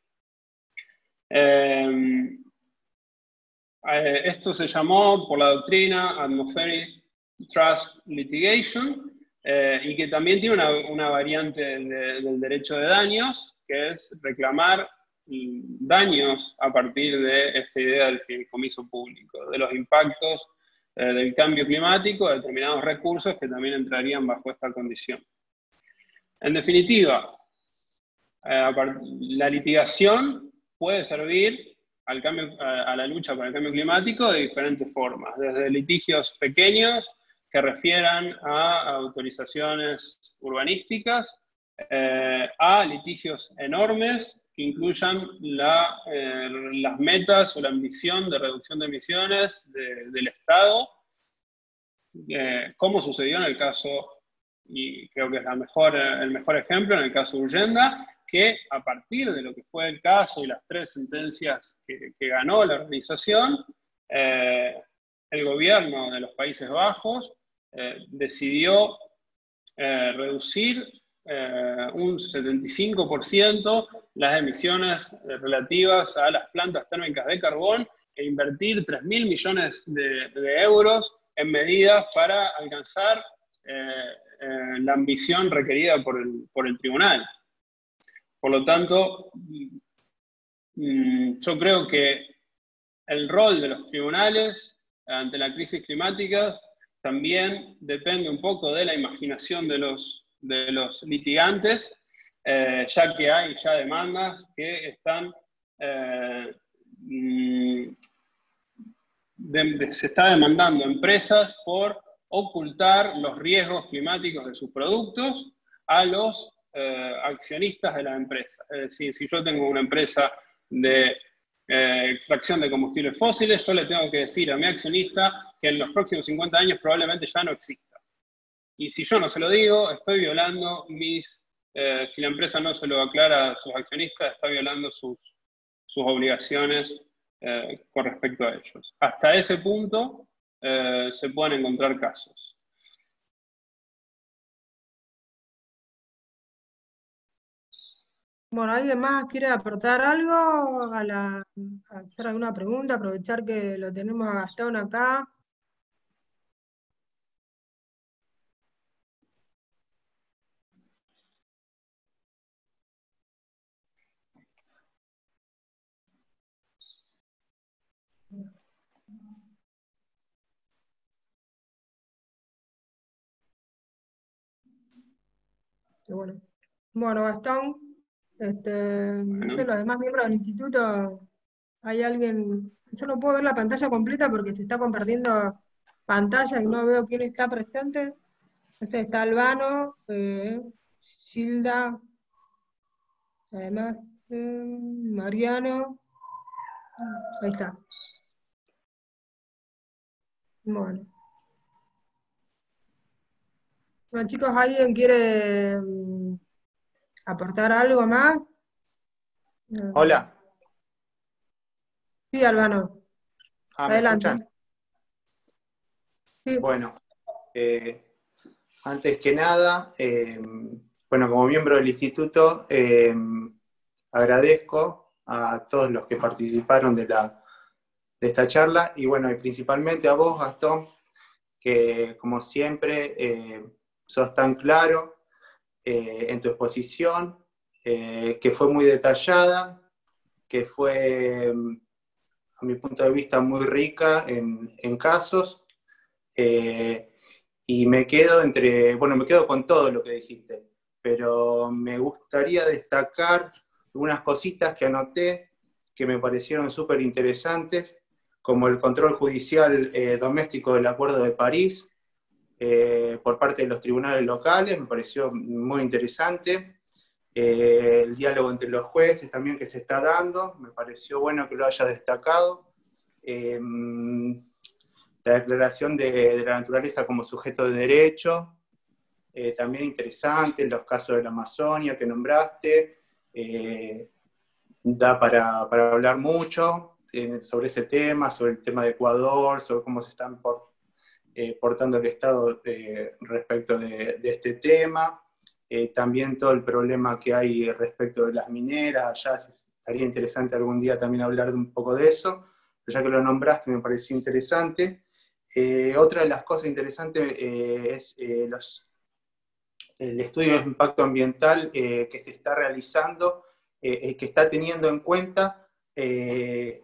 Eh, eh, esto se llamó por la doctrina Atmospheric Trust Litigation, eh, y que también tiene una, una variante de, del derecho de daños, que es reclamar daños a partir de esta idea del fideicomiso público, de los impactos eh, del cambio climático, de determinados recursos que también entrarían bajo esta condición. En definitiva, eh, la litigación puede servir al cambio, a, a la lucha para el cambio climático de diferentes formas, desde litigios pequeños que refieran a autorizaciones urbanísticas, eh, a litigios enormes que incluyan la, eh, las metas o la ambición de reducción de emisiones de, del Estado, eh, como sucedió en el caso, y creo que es la mejor, el mejor ejemplo, en el caso de Urgenda, que a partir de lo que fue el caso y las tres sentencias que, que ganó la organización, eh, el gobierno de los Países Bajos eh, decidió eh, reducir Eh, un setenta y cinco por ciento las emisiones eh, relativas a las plantas térmicas de carbón e invertir tres mil millones de, de euros en medidas para alcanzar eh, eh, la ambición requerida por el, por el tribunal. Por lo tanto, mm, yo creo que el rol de los tribunales ante la crisis climática también depende un poco de la imaginación de los de los litigantes, eh, ya que hay ya demandas que están eh, de, de, se está demandando a empresas por ocultar los riesgos climáticos de sus productos a los eh, accionistas de la empresa. Es decir, si yo tengo una empresa de eh, extracción de combustibles fósiles, yo le tengo que decir a mi accionista que en los próximos cincuenta años probablemente ya no exista. Y si yo no se lo digo, estoy violando mis... Eh, si la empresa no se lo aclara a sus accionistas, está violando sus, sus obligaciones eh, con respecto a ellos. Hasta ese punto eh, se pueden encontrar casos. Bueno, ¿alguien más quiere aportar algo a la, a hacer alguna pregunta? Aprovechar que lo tenemos a Gastón acá. Bueno, bueno, Gastón, este, no sé, los demás miembros del instituto, ¿hay alguien? Yo no puedo ver la pantalla completa porque se está compartiendo pantalla y no veo quién está presente. Este está Albano, eh, Gilda, además, eh, Mariano, ahí está. Bueno. Bueno, chicos, ¿alguien quiere mm, aportar algo más? Eh, Hola. Sí, Albano, Ah, ¿me adelante. escuchan? Sí. Bueno, eh, antes que nada, eh, bueno, como miembro del instituto, eh, agradezco a todos los que participaron de, la, de esta charla, y bueno, y principalmente a vos, Gastón, que como siempre eh, sos tan claro eh, en tu exposición, eh, que fue muy detallada, que fue, a mi punto de vista, muy rica en, en casos, eh, y me quedo entre, bueno, me quedo con todo lo que dijiste, pero me gustaría destacar algunas cositas que anoté que me parecieron súper interesantes, como el control judicial eh, doméstico del Acuerdo de París eh, por parte de los tribunales locales, me pareció muy interesante. Eh, el diálogo entre los jueces también que se está dando, me pareció bueno que lo haya destacado. Eh, la declaración de, de la naturaleza como sujeto de derecho, eh, también interesante, los casos de la Amazonia que nombraste, eh, da para, para hablar mucho eh, sobre ese tema, sobre el tema de Ecuador, sobre cómo se están por, eh, portando el Estado eh, respecto de, de este tema. Eh, también todo el problema que hay respecto de las mineras, allá estaría interesante algún día también hablar de un poco de eso, pero ya que lo nombraste me pareció interesante. Eh, otra de las cosas interesantes eh, es eh, los, el estudio de impacto ambiental eh, que se está realizando, eh, que está teniendo en cuenta eh,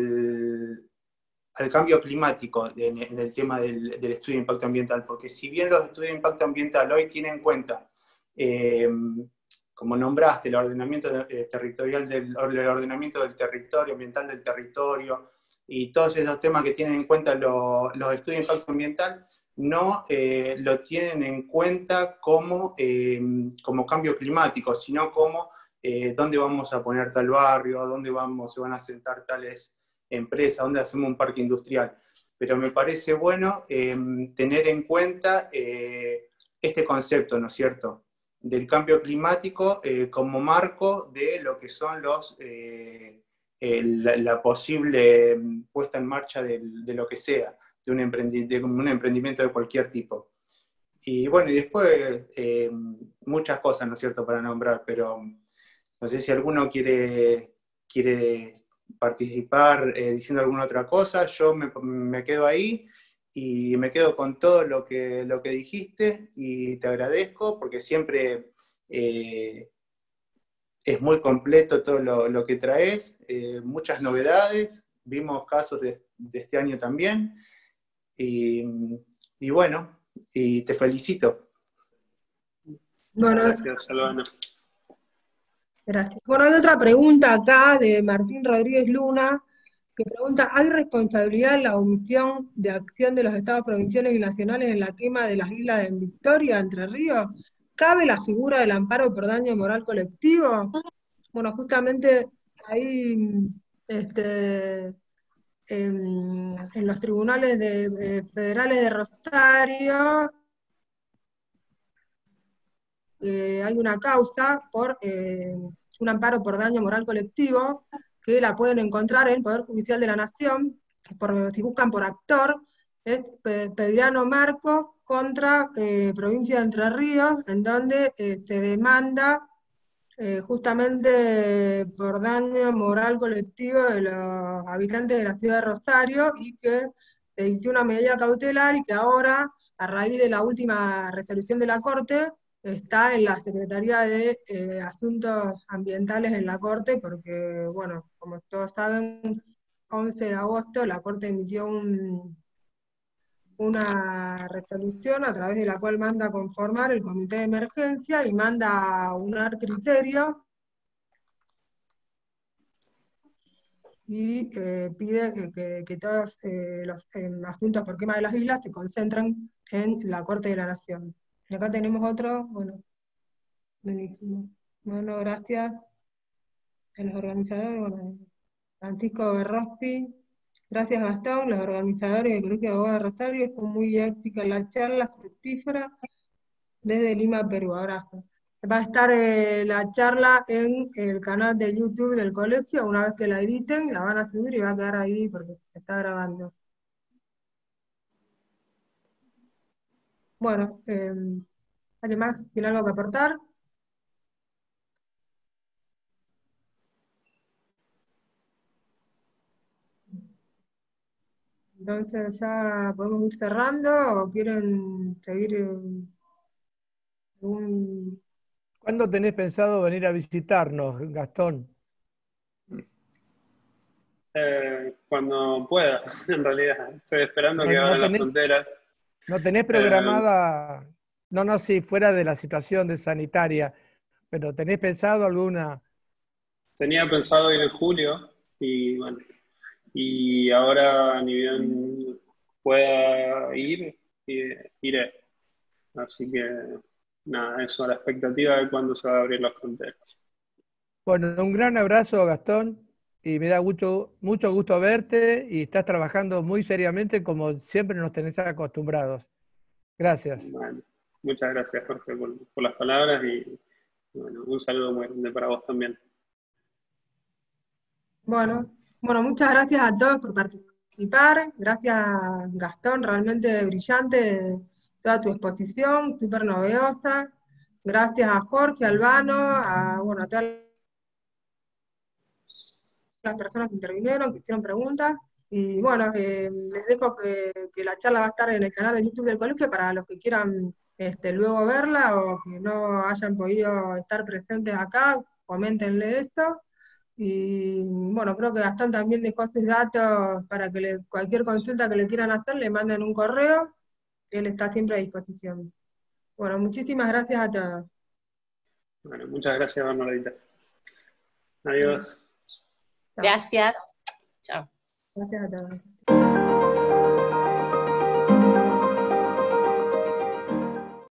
al, al cambio climático en, en el tema del, del estudio de impacto ambiental, porque si bien los estudios de impacto ambiental hoy tienen en cuenta Eh, como nombraste, el ordenamiento eh, territorial del, el ordenamiento del territorio, ambiental del territorio, y todos esos temas que tienen en cuenta lo, los estudios de impacto ambiental, no eh, lo tienen en cuenta como, eh, como cambio climático, sino como eh, dónde vamos a poner tal barrio, dónde vamos, se van a sentar tales empresas, dónde hacemos un parque industrial. Pero me parece bueno eh, tener en cuenta eh, este concepto, ¿no es cierto?, del cambio climático eh, como marco de lo que son los, eh, eh, la, la posible puesta en marcha de, de lo que sea, de un, emprendi de un emprendimiento de cualquier tipo. Y bueno, y después eh, muchas cosas, ¿no es cierto?, para nombrar, pero no sé si alguno quiere, quiere participar eh, diciendo alguna otra cosa. Yo me, me quedo ahí. Y me quedo con todo lo que, lo que dijiste y te agradezco porque siempre eh, es muy completo todo lo, lo que traes, eh, muchas novedades, vimos casos de, de este año también, y, y bueno, y te felicito. Bueno, gracias, Albano. Gracias. Bueno, hay otra pregunta acá de Martín Rodríguez Luna, que pregunta, ¿hay responsabilidad en la omisión de acción de los estados provinciales y nacionales en la quema de las islas en Victoria, Entre Ríos? ¿Cabe la figura del amparo por daño moral colectivo? Bueno, justamente ahí, este, en, en los tribunales de, de- federales de Rosario, eh, hay una causa por eh, un amparo por daño moral colectivo, que la pueden encontrar en el Poder Judicial de la Nación, por, si buscan por actor, es Pe- Pedirano Marcos contra eh, Provincia de Entre Ríos, en donde eh, se demanda eh, justamente por daño moral colectivo de los habitantes de la ciudad de Rosario, y que se inició una medida cautelar y que ahora, a raíz de la última resolución de la Corte, está en la Secretaría de eh, Asuntos Ambientales en la Corte, porque, bueno, como todos saben, once de agosto la Corte emitió un, una resolución a través de la cual manda a conformar el comité de emergencia y manda a unar criterios y eh, pide que, que- que todos eh, los eh, asuntos por quema de las islas se concentren en la Corte de la Nación. Y acá tenemos otro, bueno, buenísimo. Bueno, gracias a los organizadores, bueno, Francisco Berrospi. Gracias, Gastón, los organizadores del Colegio de Abogados de Rosario, fue muy épica la charla, fructífera, desde Lima, Perú. Abrazo. Va a estar eh, la charla en el canal de YouTube del colegio. Una vez que la editen, la van a subir y va a quedar ahí porque se está grabando. Bueno, eh, ¿alguien más tiene algo que aportar? Entonces ya podemos ir cerrando, o quieren seguir en un... ¿Cuándo tenés pensado venir a visitarnos, Gastón? Eh, cuando pueda, en realidad. Estoy esperando ¿No, que no abran las tenés, fronteras. no tenés Eh, programada, no, no, sí, fuera de la situación de sanitaria, pero tenés pensado alguna? Tenía pensado ir en julio y bueno, y ahora ni bien pueda ir, eh, iré. Así que nada, eso, a la expectativa de cuándo se va a abrir las fronteras. Bueno, un gran abrazo, Gastón, y me da mucho, mucho gusto verte y estás trabajando muy seriamente como siempre nos tenés acostumbrados. Gracias. Bueno, muchas gracias, Jorge, por, por las palabras y bueno, un saludo muy grande para vos también. Bueno, bueno, muchas gracias a todos por participar. Gracias, Gastón, realmente brillante toda tu exposición, súper novedosa. Gracias a Jorge, Albano, a, bueno, a todas las personas que intervinieron, que hicieron preguntas. Y bueno, eh, les dejo que, que la charla va a estar en el canal de YouTube del colegio para los que quieran este, luego verla o que no hayan podido estar presentes acá, coméntenle esto. Y bueno, creo que Gastón también dejó sus datos para que le- cualquier consulta que le quieran hacer le manden un correo, que él está siempre a disposición. Bueno, muchísimas gracias a todos. Bueno, muchas gracias, Bernardita. Adiós. Chao. Gracias. Chao. Gracias a todos.